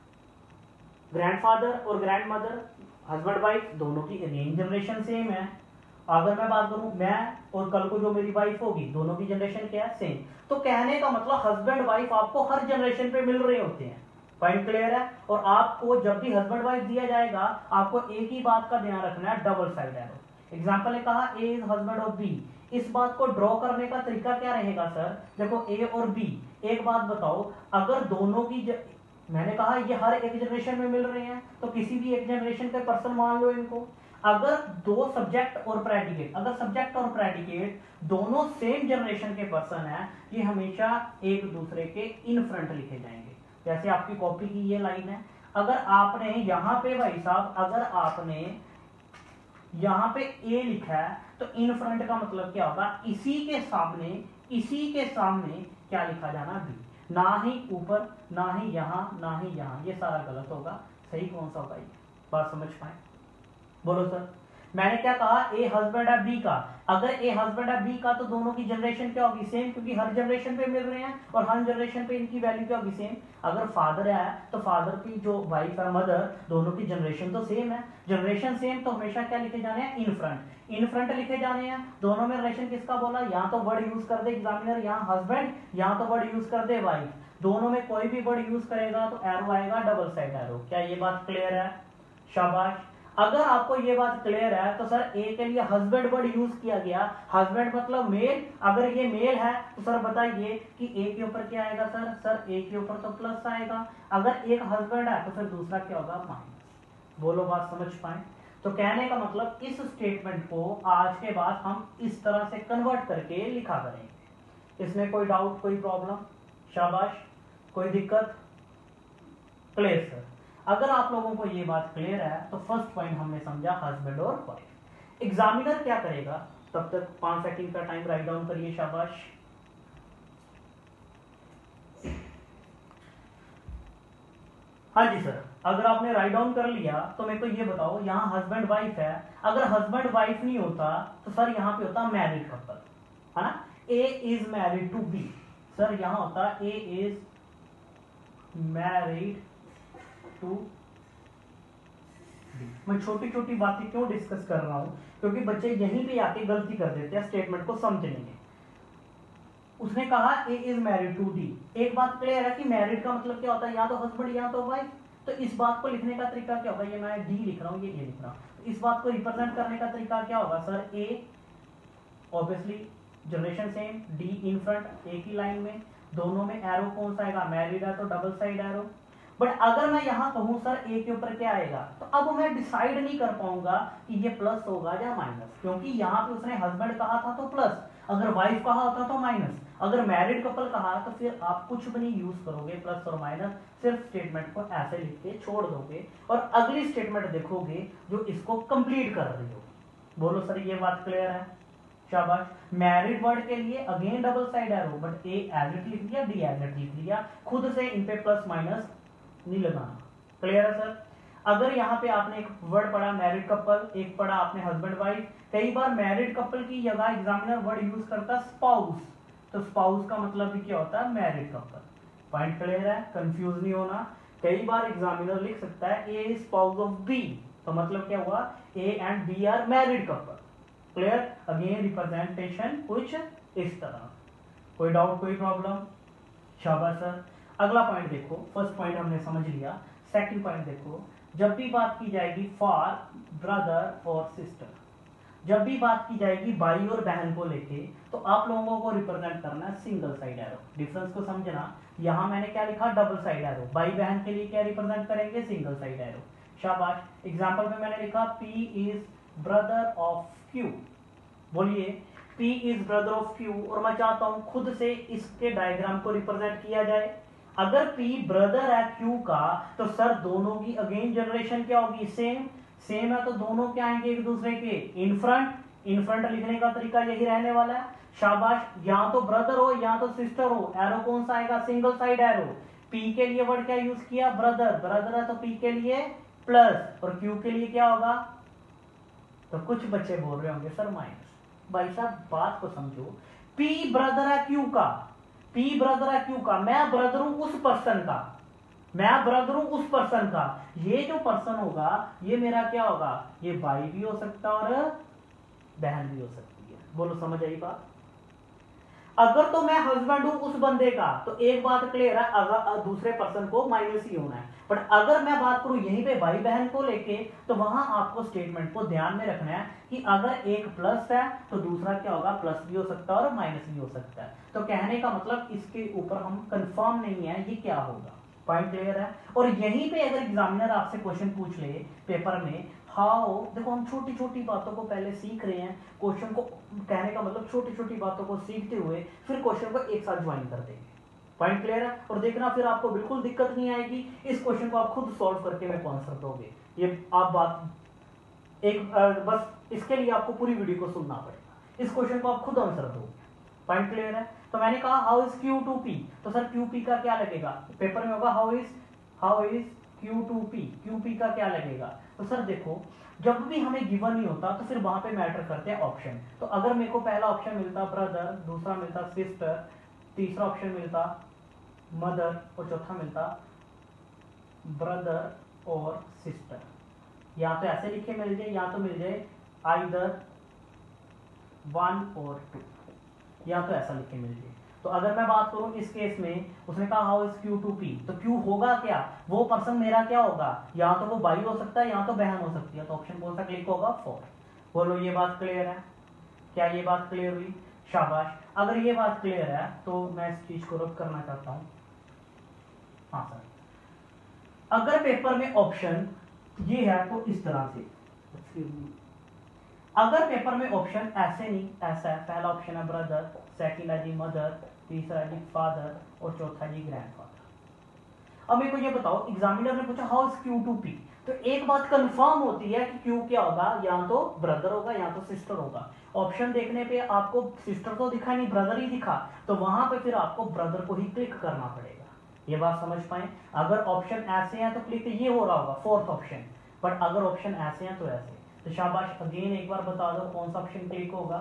A: ग्रैंडफादर और ग्रैंड मदर, हस्बैंड वाइफ दोनों की अगेन जनरेशन सेम है। अगर मैं बात करूं मैं और कल को जो मेरी वाइफ होगी, दोनों की जनरेशन क्या है, सेम। तो कहने का मतलब हस्बैंड वाइफ आपको हर जनरेशन पे मिल रहे होते हैं। पॉइंट क्लियर है? और आपको जब भी हस्बैंड वाइफ दिया जाएगा, आपको एक ही बात का ध्यान रखना है, डबल साइड एरो। एग्जाम्पल ने कहा A is husband of B, इस बात को ड्रॉ करने का तरीका क्या रहेगा सर? देखो ए और बी, एक बात बताओ, अगर दोनों की मैंने कहा ये हर एक जनरेशन में मिल रहे हैं, तो किसी भी एक जनरेशन के पर्सन मान लो इनको। अगर दो सब्जेक्ट और प्रेडिकेट, अगर सब्जेक्ट और प्रेडिकेट दोनों सेम जनरेशन के पर्सन है, ये हमेशा एक दूसरे के इन फ्रंट लिखे जाएंगे। जैसे आपकी कॉपी की ये लाइन है, अगर आपने यहां पे भाई साहब, अगर आपने यहां पे ए लिखा है, तो इन फ्रंट का मतलब क्या होगा, इसी के सामने क्या लिखा जाना, बी। ना ही ऊपर, ना ही यहां, ना ही यहां, ये सारा गलत होगा। सही कौन सा होगा? ये बात समझ पाए? बोलो सर। मैंने क्या कहा, ए हस्बैंड है बी का, अगर ए हस्बैंड है बी का तो दोनों की जनरेशन क्या होगी, सेम, क्योंकि हर जनरेशन पे मिल रहे हैं और हर जनरेशन पे इनकी वैल्यू क्या होगी, सेम। अगर फादर है तो फादर की जो वाइफ है मदर, दोनों की जनरेशन तो सेम है। जनरेशन सेम तो हमेशा क्या लिखे जाने हैं, इन फ्रंट। इन फ्रंट लिखे जाने हैं। दोनों में रिलेशन किसका बोला, यहाँ तो वर्ड यूज कर दे एग्जामिनर, यहाँ हस्बैंड, यहाँ तो वर्ड यूज कर दे वाइफ। दोनों में कोई भी वर्ड यूज करेगा तो एरो आएगा, डबल साइड एरो। क्या ये बात क्लियर है? शाबाश। अगर आपको ये बात क्लियर है तो सर ए के लिए हस्बैंड वर्ड यूज किया गया, हस्बैंड मतलब मेल। अगर ये मेल है तो सर बताइए कि ए के ऊपर क्या आएगा सर? सर ए के ऊपर तो प्लस आएगा। अगर एक हस्बैंड है तो फिर दूसरा क्या होगा, माइनस। बोलो बात समझ पाए? तो कहने का मतलब इस स्टेटमेंट को आज के बाद हम इस तरह से कन्वर्ट करके लिखा करेंगे। इसमें कोई डाउट, कोई प्रॉब्लम? शाबाश। कोई दिक्कत? Clear sir. अगर आप लोगों को ये बात क्लियर है तो फर्स्ट पॉइंट हमने समझा हस्बैंड और वाइफ। एग्जामिनर क्या करेगा, तब तक 5 सेकंड का टाइम राइट डाउन करिए। शाबाश। हाँ जी सर, अगर आपने राइट डाउन कर लिया तो मेरे को ये बताओ, यहाँ हस्बैंड वाइफ है, अगर हस्बैंड वाइफ नहीं होता तो सर यहाँ पे होता मैरिड कपल, है ना। A is married to B, sir यहाँ होता ए इज मैरिड टू। मैं छोटी छोटी बातें क्यों डिस्कस कर रहा हूं, क्योंकि बच्चे यहीं पे आके गलती कर देते हैं स्टेटमेंट को समझने में। उसने कहा A is married to D, एक बात क्लियर है कि मैरिड का मतलब क्या होता है, या तो हस्बैंड या तो वाइफ। तो इस बात को लिखने का तरीका क्या होगा, ये मैं डी लिख रहा हूं, ये ए लिख रहा हूं, तो इस बात को रिप्रेजेंट करने का तरीका क्या होगा sir? A obviously generation same, D in front, एक ही लाइन में, दोनों में एरो कौन सा आएगा, मैरिड है तो डबल साइड एरो। बट अगर मैं यहां कहूं सर ए के ऊपर क्या आएगा, तो अब मैं डिसाइड नहीं कर पाऊंगा कि ये प्लस होगा या माइनस, क्योंकि यहां पे उसने हस्बैंड कहा था तो प्लस, अगर वाइफ कहा होता तो माइनस, अगर मैरिड कपल कहा तो फिर आप कुछ भी नहीं यूज करोगे प्लस और माइनस, सिर्फ स्टेटमेंट को ऐसे लिख के छोड़ दोगे और अगली स्टेटमेंट देखोगे जो इसको कंप्लीट कर रही होगी। बोलो सर ये बात क्लियर है? शाबाश। मैरिड वर्ड के लिए again double side arrow, but A as it लिख दिया, डी एज इट लिख दिया, खुद से इन पे प्लस माइनस नहीं लगाना। क्लियर है सर? अगर यहाँ पे आपने एक वर्ड पढ़ा मैरिड कपल, एक पढ़ा आपने हस्बैंड वाइफ, कई बार मैरिड कपल की जगह एग्जामिनर वर्ड यूज करता स्पाउस, तो स्पाउस का मतलब भी क्या होता है, मैरिड कपल। पॉइंट क्लियर है? कंफ्यूज नहीं होना। कई बार एग्जामिनर लिख सकता है A is spouse of B, तो मतलब क्या हुआ, A and B are married couple. Clear? Again representation कुछ इस तरह। कोई डाउट, कोई प्रॉब्लम? शाबाश सर। अगला पॉइंट देखो, फर्स्ट पॉइंट हमने समझ लिया, सेकंड पॉइंट देखो, जब भी बात की जाएगी फॉर ब्रदर और सिस्टर, जब भी बात की जाएगी भाई और बहन को लेके, तो आप लोगों को रिप्रेजेंट करना है सिंगल साइड एरो। डिफरेंस को समझना, यहां मैंने क्या लिखा, डबल साइड एरो। भाई बहन के लिए क्या रिप्रेजेंट करेंगे, सिंगल साइड एरो। शाबाश। एग्जांपल में मैंने लिखा P is brother of Q। बोलिए P is brother of Q, और मैं चाहता हूं खुद से इसके डायग्राम को रिप्रेजेंट किया जाए। अगर P ब्रदर है Q का, तो सर दोनों की अगेन जनरेशन क्या होगी, सेम। सेम है तो दोनों क्या आएंगे एक दूसरे के इन फ्रंट। इन फ्रंट लिखने का तरीका यही रहने वाला है। शाबाश। या तो ब्रदर हो या तो सिस्टर हो, एरो कौन सा आएगा, सिंगल साइड एरो। P के लिए वर्ड क्या यूज किया, ब्रदर। ब्रदर है तो P के लिए प्लस, और Q के लिए क्या होगा, तो कुछ बच्चे बोल रहे होंगे सर माइनस। भाई साहब बात को समझो, P ब्रदर है Q का, P ब्रदर है Q का, मैं ब्रदर हूं उस पर्सन का, मैं ब्रदर हूं उस पर्सन का। ये जो पर्सन होगा ये मेरा क्या होगा, ये भाई भी हो सकता है और बहन भी हो सकती है। बोलो समझ आई बात। अगर तो मैं हस्बैंड हूं उस बंदे का, तो एक बात क्लियर है, अगर दूसरे पर्सन को माइनस ही होना है। बट अगर मैं बात करूं यहीं पे भाई बहन को लेके, तो वहां आपको स्टेटमेंट को ध्यान में रखना है कि अगर एक प्लस है तो दूसरा क्या होगा, प्लस भी हो सकता है और माइनस भी हो सकता है। तो कहने का मतलब इसके ऊपर हम कंफर्म नहीं है ये क्या होगा। पॉइंट क्लियर है। और यहीं पे अगर एग्जामिनर आपसे क्वेश्चन पूछ ले पेपर में, हाउ, देखो हम छोटी छोटी बातों को पहले सीख रहे हैं, क्वेश्चन को कहने का मतलब छोटी छोटी बातों को सीखते हुए फिर क्वेश्चन को एक साथ ज्वाइन कर देंगे। पॉइंट क्लियर है। और देखना फिर आपको बिल्कुल दिक्कत नहीं आएगी, इस क्वेश्चन को आप खुद सॉल्व करके मेरे को आंसर दोगे। ये आप बात एक बस इसके लिए आपको पूरी वीडियो को सुनना पड़ेगा, इस क्वेश्चन को आप खुद आंसर दोगे। पॉइंट क्लियर है। तो मैंने कहा हाउ इज Q2P, तो सर QP का क्या लगेगा, पेपर में होगा हाउ इज Q2P, QP का क्या लगेगा। तो सर देखो, जब भी हमें गिवन नहीं होता तो फिर वहां पे मैटर करते हैं ऑप्शन। तो अगर मेरे को पहला ऑप्शन मिलता ब्रदर, दूसरा मिलता सिस्टर, तीसरा ऑप्शन मिलता मदर, और चौथा मिलता ब्रदर और सिस्टर, या तो ऐसे लिखे मिल जाए या तो मिल जाए आइदर 1 और 2, या तो ऐसा लिखे मिल जाए। तो अगर मैं बात करूं इस केस में, उसने कहा हाउ इज Q2P, तो Q होगा क्या, वो पर्सन मेरा क्या होगा, या तो वो भाई हो सकता है या तो बहन हो सकती है। तो ऑप्शन कौन सा क्लिक होगा, 4। बोलो ये बात क्लियर है, क्या ये बात क्लियर हुई। शाबाश। अगर ये बात क्लियर है तो मैं इस चीज को रब करना चाहता हूं। हाँ सर, अगर पेपर में ऑप्शन ये है तो इस तरह से, अगर पेपर में ऑप्शन ऐसे नहीं ऐसा है, पहला ऑप्शन है ब्रदर, सेकंड है जी मदर, तीसरा है जी फादर और चौथा जी ग्रैंडफादर। अब मेरे को ये बताओ, एग्जामिनर ने पूछा हाउ इज Q2P, तो एक बात कंफर्म होती है कि Q क्या होगा, या तो ब्रदर होगा या तो सिस्टर होगा। ऑप्शन देखने पे आपको सिस्टर तो दिखा नहीं, ब्रदर ही दिखा, तो वहां पे फिर आपको ब्रदर को ही क्लिक करना पड़ेगा। ये बात समझ पाए। अगर ऑप्शन ऐसे हैं तो क्लिक ये हो रहा होगा फोर्थ ऑप्शन, बट अगर ऑप्शन ऐसे हैं तो ऐसे। तो शाबाश, अगेन एक बार बता दो कौन सा ऑप्शन क्लिक होगा,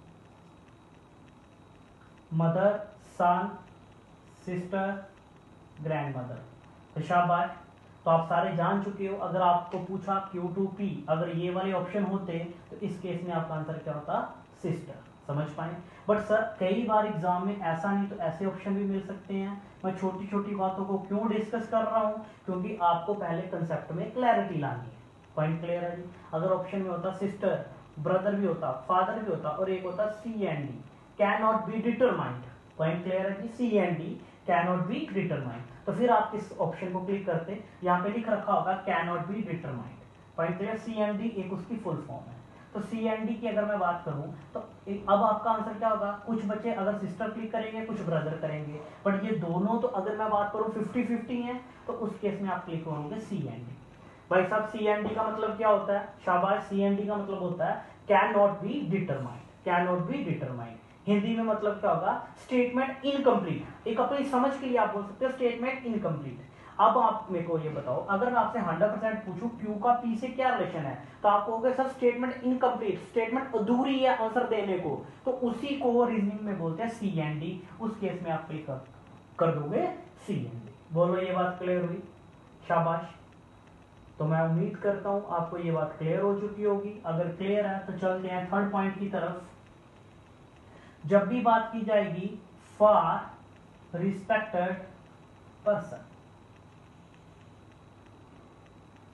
A: mother, son, sister, grandmother. तो शाबाश, तो आप सारे जान चुके हो। अगर आपको पूछा Q2P, अगर ये वाले ऑप्शन होते तो इस केस में आपका आंसर क्या होता, सिस्टर। समझ पाए। बट सर कई बार एग्जाम में ऐसा नहीं तो ऐसे ऑप्शन भी मिल सकते हैं। मैं छोटी छोटी बातों को क्यों डिस्कस कर रहा हूं, क्योंकि आपको पहले कंसेप्ट में क्लैरिटी लानी है। पॉइंट क्लियर है जी। अगर ऑप्शन में होता सिस्टर, ब्रदर भी होता, फादर भी होता, और एक होता C&D, can not be determined. Point clear है जी, C&D can not be determined, तो फिर आप किस ऑप्शन को क्लिक करते, यहाँ पे लिख रखा होगा can not be determined. Point clear. C&D एक उसकी फुल फॉर्म है। तो C&D की अगर मैं बात करूं तो अब आपका आंसर क्या होगा, कुछ बच्चे अगर सिस्टर क्लिक करेंगे, कुछ ब्रदर करेंगे, बट ये दोनों तो अगर मैं बात करूं 50-50 है, तो उस केस में आप क्लिक करोगे C&D। भाई साहब C&D का मतलब क्या होता है, शाबाश, C&D का मतलब होता है can not be determined, can not be determined. Hindi में मतलब क्या होगा, स्टेटमेंट इनकम्प्लीट। एक अपनी समझ के लिए आप बोल सकते हो स्टेटमेंट इनकम्प्लीट। अब आप मेरे को ये बताओ, अगर मैं आपसे 100% पूछूं Q का P से क्या रिलेशन है, तो आप कहोगे सर स्टेटमेंट इनकम्प्लीट, स्टेटमेंट अधूरी है आंसर देने को, तो उसी को रीजनिंग में बोलते हैं C&D। उस केस में आप क्लिक कर दोगे C&D। बोलो ये बात क्लियर हुई, शाबाश। तो मैं उम्मीद करता हूं आपको ये बात क्लियर हो चुकी होगी। अगर क्लियर है तो चलते हैं थर्ड पॉइंट की तरफ। जब भी बात की जाएगी फॉर रिस्पेक्टेड पर्सन,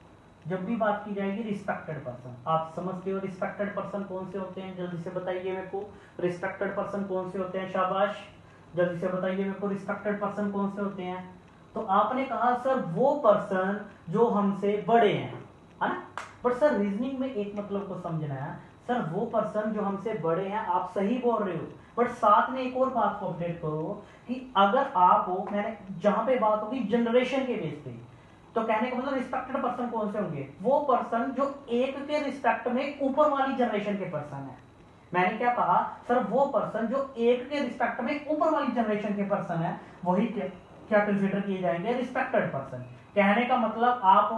A: जब भी बात की जाएगी रिस्पेक्टेड पर्सन, आप समझते हो रिस्पेक्टेड पर्सन कौन से होते हैं? जल्दी से बताइए मेरे को, रिस्पेक्टेड पर्सन कौन से होते हैं? शाबाश, जल्दी से बताइए मेरे को, रिस्पेक्टेड पर्सन कौन से होते हैं? तो आपने कहा सर वो पर्सन जो हमसे बड़े हैं, है ना? बट सर रीजनिंग में एक मतलब को समझना है, सर वो पर्सन जो हमसे बड़े हैं, आप सही बोल रहे हो, बट साथ में एक और बात को अपडेट करो कि अगर आप हो, मैंने जहां पे बात होगी जनरेशन के बेस पे, तो कहने का मतलब रिस्पेक्टेड पर्सन कौन से होंगे? वो पर्सन जो एक के रिस्पेक्ट में ऊपर वाली जनरेशन के पर्सन है। मैंने क्या कहा सर? वो पर्सन जो एक के रिस्पेक्ट में ऊपर वाली जनरेशन के पर्सन है, वही क्या कंसीडर किए जाएंगे? Respected person. कहने का मतलब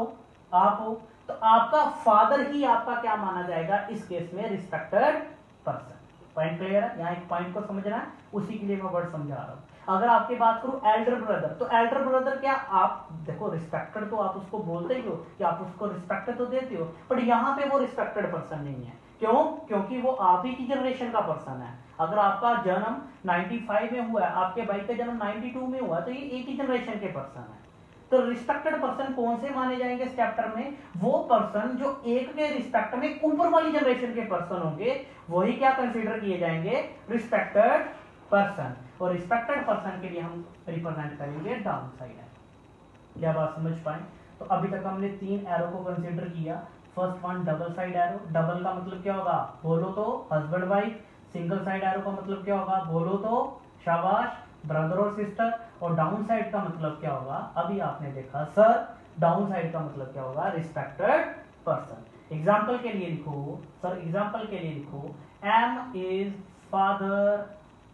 A: आप हो तो आपका फादर ही आपका क्या माना जाएगा इस केस में? Respected person. पॉइंट क्लियर है? यहाँ एक पॉइंट को समझना है, उसी के लिए मैं वर्ड समझा रहा हूं। अगर आपकी बात करूं एल्डर ब्रदर, तो एल्डर ब्रदर क्या, आप देखो रिस्पेक्टेड तो आप उसको बोलते ही हो कि आप उसको रिस्पेक्ट तो देते हो, बट यहाँ पे वो रिस्पेक्टेड पर्सन नहीं है। क्यों? क्योंकि वो आप ही की जनरेशन का पर्सन है। अगर आपका जन्म 95 में हुआ है, आपके भाई का जन्म 92 में हुआ, तो ये एक ही जनरेशन के पर्सन है। तो रिस्पेक्टेड पर्सन कौन से माने जाएंगे इस चैप्टर में? वो पर्सन जो एक के रिस्पेक्ट में ऊपर वाली जनरेशन के पर्सन होंगे, वही क्या कंसीडर किए जाएंगे? Respected person. और रिस्पेक्टेड पर्सन के लिए हम रिप्रेजेंट करेंगे डाउन साइड। क्या बात समझ पाए? तो अभी तक हमने 3 एरो को कंसीडर किया। First one double side arrow. Double का मतलब क्या होगा? बोलो तो husband wife. Single side arrow का मतलब क्या होगा? बोलो तो शाबाश, ब्रदर और सिस्टर। और डाउन साइड का मतलब क्या होगा? अभी आपने देखा सर, डाउन साइड का मतलब क्या होगा? Respected person. एग्जाम्पल के लिए लिखो सर, एग्जाम्पल के लिए लिखो, M is father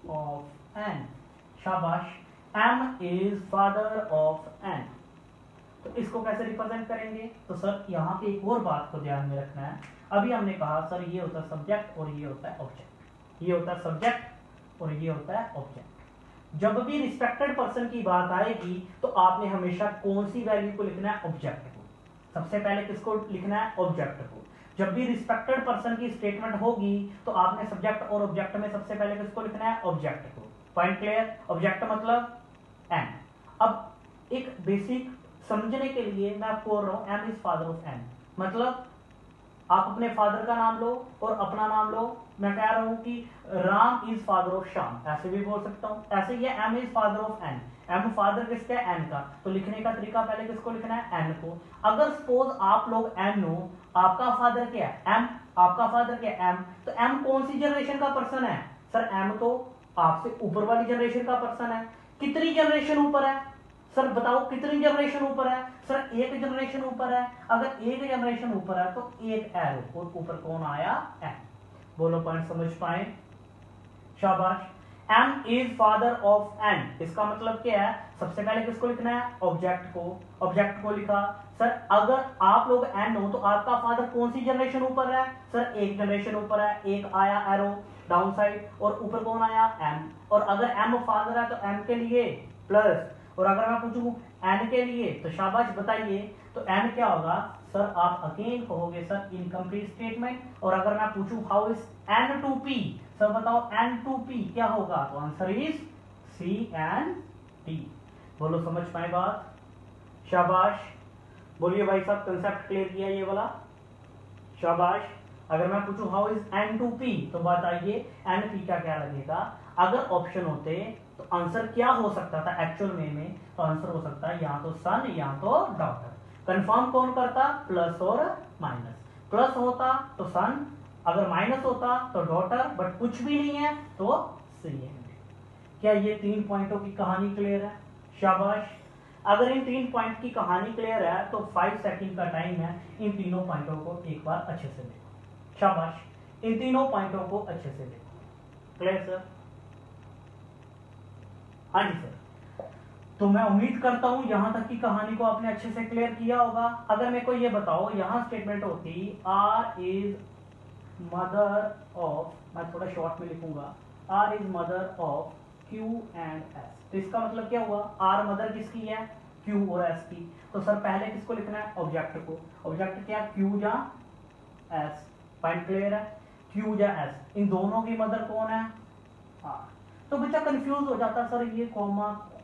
A: of N. शाबाश, M is father of N. तो इसको कैसे रिप्रेजेंट करेंगे? तो सर यहाँ पे एक और बात को ध्यान में रखना है। अभी हमने कहा सर ये होता है सब्जेक्ट और ये होता है ऑब्जेक्ट, ये होता है सब्जेक्ट और ये होता है ऑब्जेक्ट। जब भी रिस्पेक्टेड पर्सन की बात आएगी तो आपने हमेशा कौन सी वैल्यू को लिखना है? ऑब्जेक्ट को। सबसे पहले किसको लिखना है? ऑब्जेक्ट को। जब भी रिस्पेक्टेड पर्सन की स्टेटमेंट होगी तो आपने सब्जेक्ट और ऑब्जेक्ट में सबसे पहले किसको लिखना है? ऑब्जेक्ट को। Point clear? ऑब्जेक्ट मतलब एन। अब एक बेसिक समझने के लिए मैं आपको बोल रहा हूं M is father of N, मतलब आप अपने फादर का नाम लो और अपना नाम लो। मैं कह रहा हूं कि Ram is father of Shyam, ऐसे भी बोल सकता हूं। ऐसे ही M is father of N, M father किसका है? एन का। तो लिखने का तरीका पहले किसको लिखना है? एन को। अगर सपोज आप लोग एन हो, आपका फादर क्या है? एम। आपका फादर क्या है? एम। तो एम कौन सी जनरेशन का पर्सन है? सर एम तो आपसे ऊपर वाली जनरेशन का पर्सन है। कितनी जनरेशन ऊपर है? सर बताओ कितनी जनरेशन ऊपर है? सर एक जनरेशन ऊपर है। अगर एक जनरेशन ऊपर है तो एक एरो, और ऊपर कौन आया? एम। बोलो पॉइंट समझ पाए? शाबाश। M is father of N, इसका मतलब क्या है? सबसे पहले किसको लिखना है? ऑब्जेक्ट को। ऑब्जेक्ट को लिखा। सर अगर आप लोग एन हो तो आपका फादर कौन सी जनरेशन ऊपर है? सर एक जनरेशन ऊपर है, एक आया एरो डाउन साइड, और ऊपर कौन आया? एम। और अगर एम फादर है तो एम के लिए प्लस, और अगर मैं पूछूं एन के लिए तो शाबाश बताइए, तो एन क्या होगा? सर आप अगेन कहोगे सर इनकम्प्लीट स्टेटमेंट। और अगर मैं पूछूं how is N to P, sir बताओ एन टू पी क्या होगा? तो answer is C N T. बोलो समझ पाए बात? शाबाश। बोलिए भाई साहब कंसेप्ट क्लियर किया ये वाला? शाबाश। अगर मैं पूछूं how is N to P, तो बताइए एन पी का क्या लगेगा? अगर ऑप्शन होते तो आंसर क्या हो सकता था एक्चुअल में? तो आंसर हो सकता है या तो सन या तो डॉटर। कंफर्म कौन करता? प्लस और माइनस। प्लस होता तो सन, अगर माइनस होता तो डॉटर, बट कुछ भी नहीं है तो सी है। क्या ये 3 पॉइंटों की कहानी क्लियर है? शाबाश। अगर इन 3 पॉइंट की कहानी क्लियर है तो 5 सेकंड का टाइम है, इन तीनों पॉइंटों को एक बार अच्छे से देखो। शाबाश, इन तीनों पॉइंटों को अच्छे से देखो। Clear sir? हाँ जी सर। तो मैं उम्मीद करता हूं यहां तक की कहानी को आपने अच्छे से क्लियर किया होगा। अगर मेरे को ये बताओ, यहां स्टेटमेंट होती आर इज मदर ऑफ, मैं थोड़ा शॉर्ट में लिखूंगा, R is mother of Q and S. तो इसका मतलब क्या हुआ? आर मदर किसकी है? क्यू और एस की। तो सर पहले किसको लिखना है? ऑब्जेक्ट को। ऑब्जेक्ट क्या? क्यू या एस। पॉइंट क्लियर है? क्यू या एस, इन दोनों की मदर कौन है? आर। तो बच्चा कंफ्यूज हो जाता सर ये कॉमा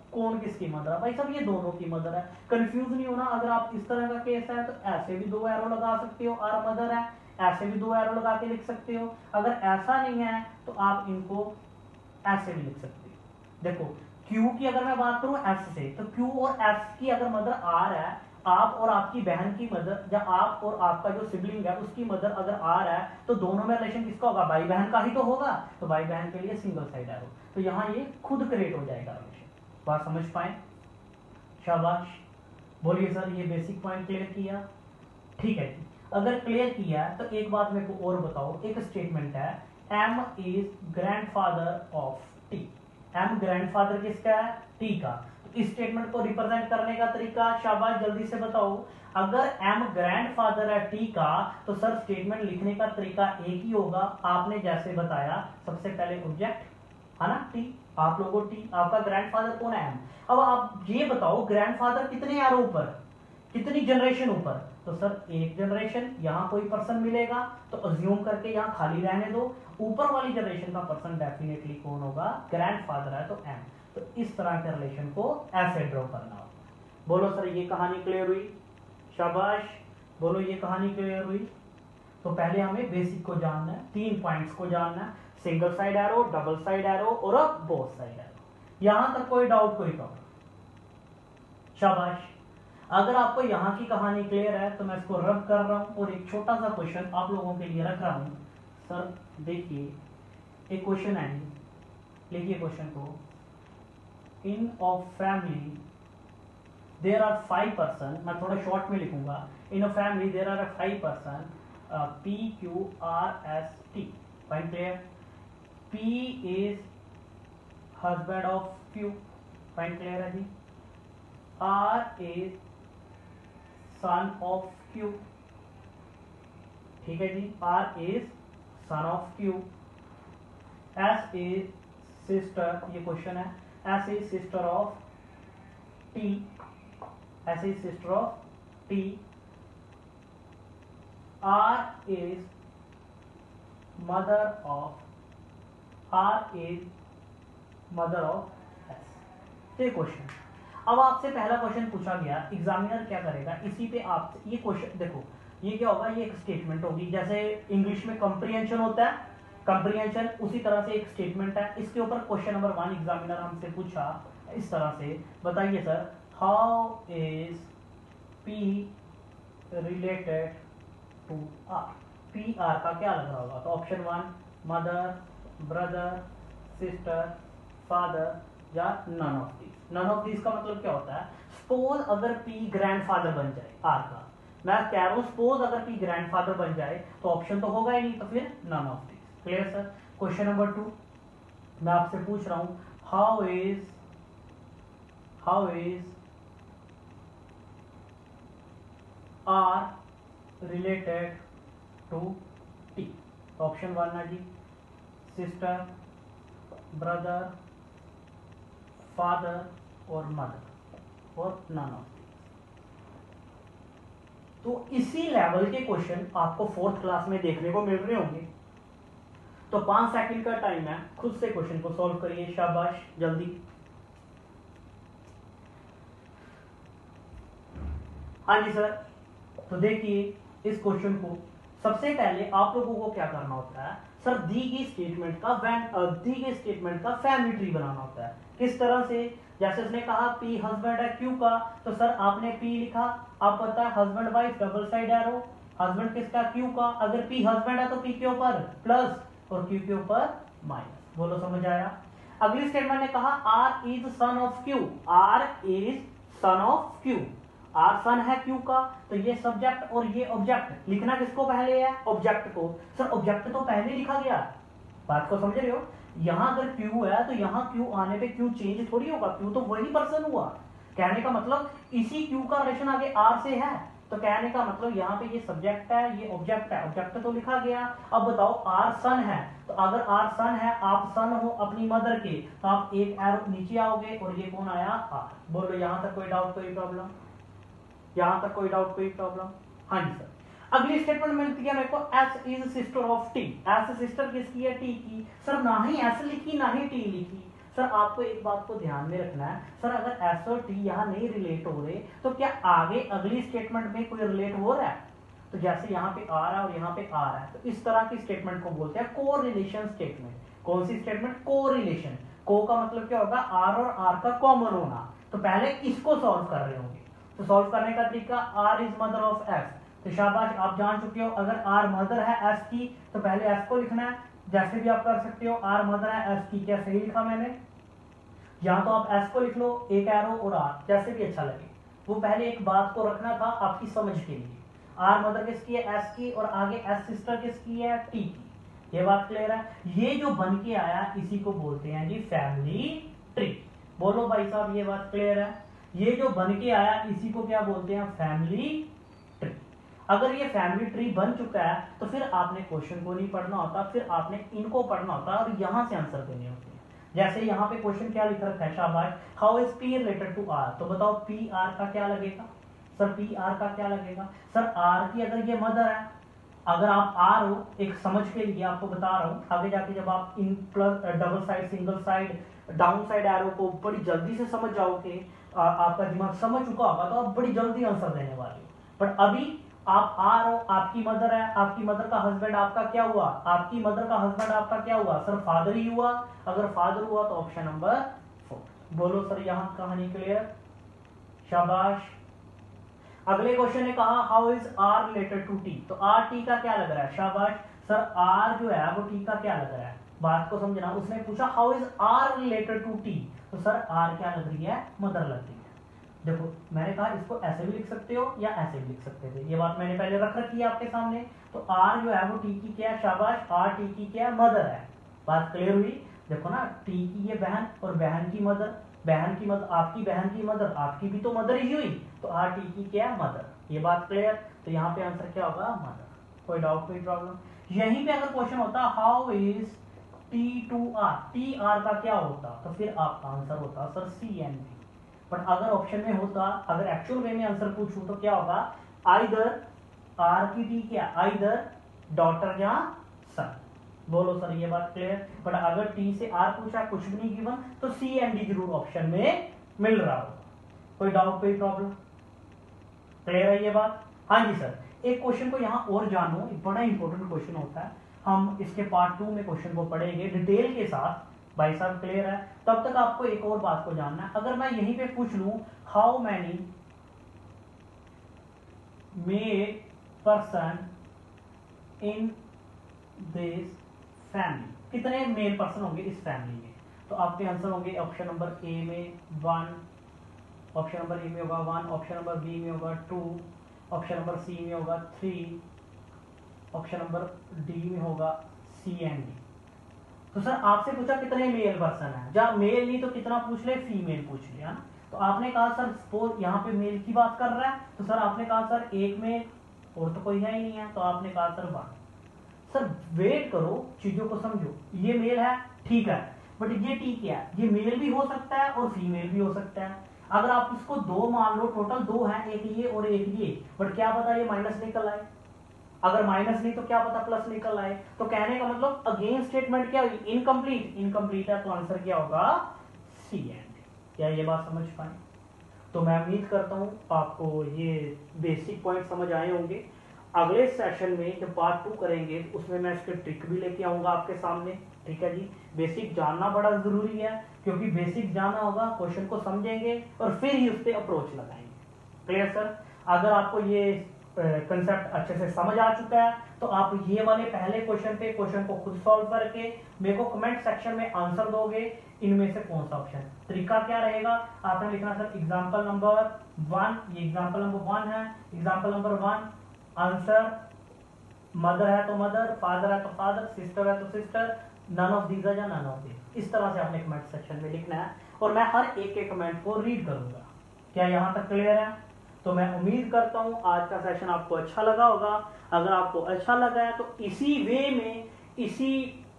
A: कौन किसकी मदर है? भाई साहब ये दोनों की मदर है। कंफ्यूज नहीं होना। अगर आप इस तरह का केस है तो ऐसे भी 2 एरो लगा सकते हो, आर मदर है, ऐसे भी 2 एरो लगा के लिख सकते हो। अगर ऐसा नहीं है तो आप इनको ऐसे भी लिख सकते हो। देखो Q की अगर मैं बात करूं S से, तो Q और S की अगर मदर R है, आप और आपकी बहन की मदर, या आप और आपका जो सिबलिंग है उसकी मदर अगर R है, तो दोनों में रिलेशन किसका होगा? भाई बहन का ही तो होगा। तो भाई बहन के लिए सिंगल साइड एरो, तो यहाँ ये खुद क्रिएट हो जाएगा रिलेशन। बात समझ पाए? शाबाश। बोलिए सर ये बेसिक पॉइंट क्लियर किया? ठीक है जी। अगर क्लियर किया है तो एक बात मेरे को और बताओ। एक स्टेटमेंट है M is grandfather of T। M grandfather किसका है? T का। तो इस स्टेटमेंट को रिप्रेजेंट करने का तरीका, शाबाश जल्दी से बताओ। अगर M ग्रैंडफादर है T का, तो सर स्टेटमेंट लिखने का तरीका एक ही होगा। आपने जैसे बताया, सबसे पहले ऑब्जेक्ट है ना T, आप लोगों T, आपका ग्रैंडफादर कौन है? M। अब आप ये बताओ ग्रैंडफादर कितने एरो ऊपर, कितनी जनरेशन ऊपर? तो सर एक जनरेशन। यहां कोई पर्सन मिलेगा तो अज्यूम करके यहां खाली रहने दो। ऊपर वाली जनरेशन का पर्सन डेफिनेटली कौन होगा? ग्रैंडफादर है तो M। तो इस तरह के रिलेशन को ऐसे ड्रॉ करना होगा। बोलो सर ये कहानी क्लियर हुई? शाबाश। बोलो ये कहानी क्लियर हुई? तो पहले हमें बेसिक को जानना है, 3 पॉइंट्स को जानना है, single side arrow, double side arrow और अब बोथ साइड एरो। यहां तक कोई डाउट, कोई प्रॉब्लम? शाबाश। अगर आपको यहां की कहानी क्लियर है तो मैं इसको रब कर रहा हूं और एक छोटा सा क्वेश्चन आप लोगों के लिए रख रहा हूं। सर देखिए एक क्वेश्चन है, लिखिए क्वेश्चन को। In a family there are 5 person, मैं थोड़ा शॉर्ट में लिखूंगा। In a family there are 5 person, P Q R S T। Point clear? P is husband of Q। Point clear है जी? R is son of Q। ठीक है जी? R is son of Q। S is sister, ये question है, S is sister of T। S is sister of T। R is mother of, R is mother of S। ये question. अब आपसे पहला question पूछा गया, एग्जामिनर क्या करेगा इसी पे आप ये क्वेश्चन देखो, ये क्या होगा? ये एक स्टेटमेंट होगी। जैसे इंग्लिश में कंप्रीहेंशन होता है, कंप्रीहेंशन, उसी तरह से एक स्टेटमेंट है। इसके ऊपर क्वेश्चन नंबर 1 एग्जामिनर हमसे पूछा इस तरह से, बताइए sir how is P related to R। P R का क्या लग रहा होगा? तो option 1 mother, brother, sister, father, या none of these. None of these का मतलब क्या होता है? सपोज अगर P ग्रैंडफादर बन जाए R का, मैं कह रहा हूं सपोज अगर P ग्रैंडफादर बन जाए तो ऑप्शन तो होगा ही नहीं, तो फिर none of these. Clear sir? Question number 2 मैं आपसे पूछ रहा हूं, how is R related to T। Option 1 ना जी, सिस्टर, ब्रदर, फादर और मदर, और नन ऑफ दीज। तो इसी लेवल के क्वेश्चन आपको 4th क्लास में देखने को मिल रहे होंगे। तो 5 सेकंड का टाइम है, खुद से क्वेश्चन को सॉल्व करिए। शाबाश जल्दी। हाँ जी सर। तो देखिए इस क्वेश्चन को सबसे पहले आप लोगों को क्या करना होता है? सर दी गई स्टेटमेंट का फैमिली ट्री बनाना होता है। किस तरह से? जैसे उसने कहा P हस्बैंड है Q का, तो सर आपने P लिखा। आप पता है husband wife double side arrow, husband किसका? Q का। अगर P हस्बैंड है तो P के ऊपर प्लस और Q के ऊपर माइनस। बोलो समझ आया? अगली स्टेटमेंट ने कहा R is son of Q। R is son of Q। R son है Q का, तो ये सब्जेक्ट और ये ऑब्जेक्ट। लिखना किसको पहले है? ऑब्जेक्ट को। सर ऑब्जेक्ट तो पहले लिखा गया, बात को समझ रहे हो? यहां अगर Q है तो यहां Q आने पे Q चेंज थोड़ी होगा, Q तो वही पर्सन हुआ। कहने का मतलब इसी Q का रिलेशन आगे R से है, तो कहने का मतलब यहाँ पे ये सब्जेक्ट है, ये ऑब्जेक्ट है। ऑब्जेक्ट तो लिखा गया। अब बताओ R सन है, तो अगर R सन है, आप सन हो अपनी मदर के, तो आप एक एरो नीचे आओगे और ये कौन आया? R। बोलो यहां तक कोई डाउट, कोई प्रॉब्लम? यहां तक कोई डाउट, कोई प्रॉब्लम? हाँ जी सर। अगली स्टेटमेंट में दिया मेरे को S is sister of T। S sister किसकी है? T की। सर ना ही S लिखी ना ही T लिखी, सर आपको एक बात को ध्यान में रखना है, सर अगर एस और टी यहाँ नहीं रिलेट हो रहे तो क्या आगे अगली स्टेटमेंट में कोई रिलेट हो रहा है? तो जैसे यहाँ पे आ रहा है और यहाँ पे आ रहा है, तो इस तरह की स्टेटमेंट को बोलते हैं कोरिलेशन स्टेटमेंट। कौन सी स्टेटमेंट? कोरिलेशन। को का मतलब क्या होगा? आर और आर का कॉमन होना। तो पहले इसको सॉल्व कर रहे होंगे, तो सॉल्व करने का तरीका R is mother of S, तो शाबाश आप जान चुके हो अगर आर मदर है एस की तो पहले एस को लिखना है। जैसे भी आप कर सकते हो, आर मदर है एस की, क्या सही लिखा मैंने? या तो आप एस को लिख लो एक एरो और आर, जैसे भी अच्छा लगे। वो पहले एक बात को रखना था आपकी समझ के लिए, आर मदर किसकी है? एस की, और आगे एस सिस्टर किसकी है? टी की। ये बात क्लियर है? ये जो बन के आया इसी को बोलते हैं जी फैमिली ट्री। बोलो भाई साहब ये बात क्लियर है? ये जो बन के आया इसी को क्या बोलते हैं? Family tree. अगर ये फैमिली ट्री बन चुका है तो फिर आपने क्वेश्चन को नहीं पढ़ना होता, फिर आपने इनको पढ़ना होता और यहां से आंसर देने होते हैं। जैसे यहाँ पे क्वेश्चन क्या लिख रखा है? शाबाश, how is P related to R, तो बताओ पी आर का क्या लगेगा? सर पी आर का क्या लगेगा? सर आर की अगर ये मदर है, अगर आप आर हो, एक समझ के लिए आपको बता रहा हूं, आगे जाके जब आप इन plus double side single side down side arrow को बड़ी जल्दी से समझ जाओगे, आपका दिमाग समझ चुका होगा तो आप बड़ी जल्दी आंसर देने वाले हो। बट अभी आप आर हो, आपकी मदर है, आपकी मदर का हस्बैंड आपका क्या हुआ? आपकी मदर का हस्बैंड आपका क्या हुआ? सर फादर ही हुआ। अगर फादर हुआ तो ऑप्शन नंबर 4। बोलो सर यहाँ कहानी क्लियर? शाबाश। अगले क्वेश्चन ने कहा how is R related to T, तो आर टी का क्या लग रहा है? शाबाश। सर आर जो है वो टी का क्या लग रहा है? बात को समझना। उसने पूछा how is R related to T, तो सर आर क्या लग रही है? मदर लग रही है। देखो मैंने कहा इसको ऐसे भी लिख सकते हो या ऐसे भी लिख सकते थे, ये बात मैंने पहले रख रखी है आपके सामने। तो आर जो है वो टी की क्या है? शाबाश, आर टी की क्या है? मदर है। बात क्लियर हुई? देखो ना, टी की ये बहन और बहन की मदर, बहन की मदर, आपकी बहन की मदर, आपकी भी तो मदर ही हुई, तो आर टी की क्या है? मदर। ये बात क्लियर? तो यहाँ पे आंसर क्या होगा? मदर। कोई डाउट, कोई प्रॉब्लम? यहीं पे अगर क्वेश्चन होता how is T to R, T R का क्या होता, तो फिर आपका आंसर होता sir C and D. But अगर ऑप्शन में होता, अगर एक्चुअल वे में आंसर पूछूं तो क्या होगा? आइदर आर की टी क्या? आइदर डॉटर या सन। बोलो सर ये बात क्लियर? बट अगर टी से आर पूछा, कुछ भी नहीं गिवन, तो सी एंड डी जरूर ऑप्शन में मिल रहा होगा। कोई डाउट, कोई प्रॉब्लम? क्लियर है ये बात? हाँ जी सर। एक क्वेश्चन को यहाँ और जानो, बड़ा इंपॉर्टेंट क्वेश्चन होता है, हम इसके पार्ट 2 में क्वेश्चन को पढ़ेंगे डिटेल के साथ। भाई साहब क्लियर है? तब तक आपको एक और बात को जानना है। अगर मैं यहीं पे पूछ लूं how many male person in this family, कितने मेल पर्सन होंगे इस फैमिली में, तो आपके आंसर होंगे ऑप्शन नंबर ए में 1, ऑप्शन नंबर ए में होगा 1, ऑप्शन नंबर बी में होगा 2, ऑप्शन नंबर सी में होगा 3, ऑप्शन नंबर डी में होगा सी एंड डी। तो सर आपसे पूछा कितने मेल पर्सन है, जब मेल नहीं तो कितना पूछ ले? फीमेल पूछ लिया ना। तो आपने कहा सर सपोज यहाँ पे मेल की बात कर रहा है, तो सर आपने कहा सर एक मेल और तो कोई है ही नहीं है, तो आपने कहा सर 1। सर वेट करो, चीजों को समझो। ये मेल है, ठीक है, बट ये टी क्या है? ये मेल भी हो सकता है और फीमेल भी हो सकता है। अगर आप इसको 2 मान लो, टोटल 2 है, एक ये और एक ये, बट क्या पता ये माइनस निकल आए, अगर माइनस नहीं तो क्या पता प्लस निकल आए। तो कहने का मतलब अगेन स्टेटमेंट क्या हुई? इनकम्प्लीट। इनकम्प्लीट है तो आंसर क्या होगा? C and. क्या ये बात समझ पाए? तो मैं उम्मीद करता हूं आपको ये बेसिक पॉइंट समझ आए होंगे। अगले सेशन में जब पार्ट 2 करेंगे उसमें मैं इसके ट्रिक भी लेके आऊंगा आपके सामने। ठीक है जी, बेसिक जानना बड़ा जरूरी है, क्योंकि बेसिक जानना होगा, क्वेश्चन को समझेंगे और फिर ही उस पर अप्रोच लगाएंगे। Clear sir? अगर आपको ये कंसेप्ट अच्छे से समझ आ चुका है तो आप ये वाले पहले क्वेश्चन पे क्वेश्चन को खुद सॉल्व करके मेरे को कमेंट सेक्शन में आंसर दोगे, इनमें से कौन सा ऑप्शन। तरीका क्या रहेगा? आपने लिखना सर एग्जांपल नंबर 1, ये एग्जांपल नंबर 1 है। एग्जांपल नंबर 1 आंसर मदर है तो मदर, फादर है तो फादर, सिस्टर है तो सिस्टर, नन ऑफ दीज या नन ऑफ दीज। इस तरह से आपने कमेंट सेक्शन में लिखना है और मैं हर एक के कमेंट को रीड करूंगा। क्या यहां तक क्लियर है? तो मैं उम्मीद करता हूं आज का सेशन आपको अच्छा लगा होगा। अगर आपको अच्छा लगा है तो इसी वे में, इसी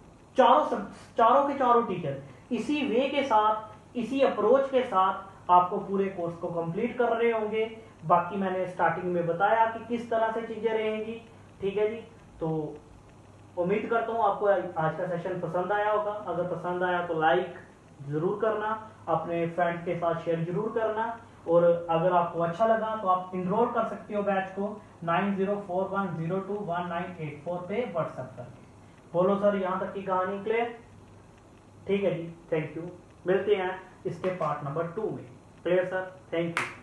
A: चारों के चारों टीचर इसी वे के साथ, इसी अप्रोच के साथ आपको पूरे कोर्स को कंप्लीट कर रहे होंगे। बाकी मैंने स्टार्टिंग में बताया कि किस तरह से चीजें रहेंगी। ठीक है जी, तो उम्मीद करता हूं आपको आज का सेशन पसंद आया होगा। अगर पसंद आया तो लाइक ज़रूर करना, अपने फ्रेंड के साथ शेयर ज़रूर करना। और अगर आपको अच्छा लगा तो आप इनरोल कर सकते हो बैच को 9041021984 पे व्हाट्सएप करके। बोलो सर यहाँ तक की कहानी क्लियर? ठीक है जी, थैंक यू। मिलते हैं इसके पार्ट नंबर 2 में। Clear sir, thank you.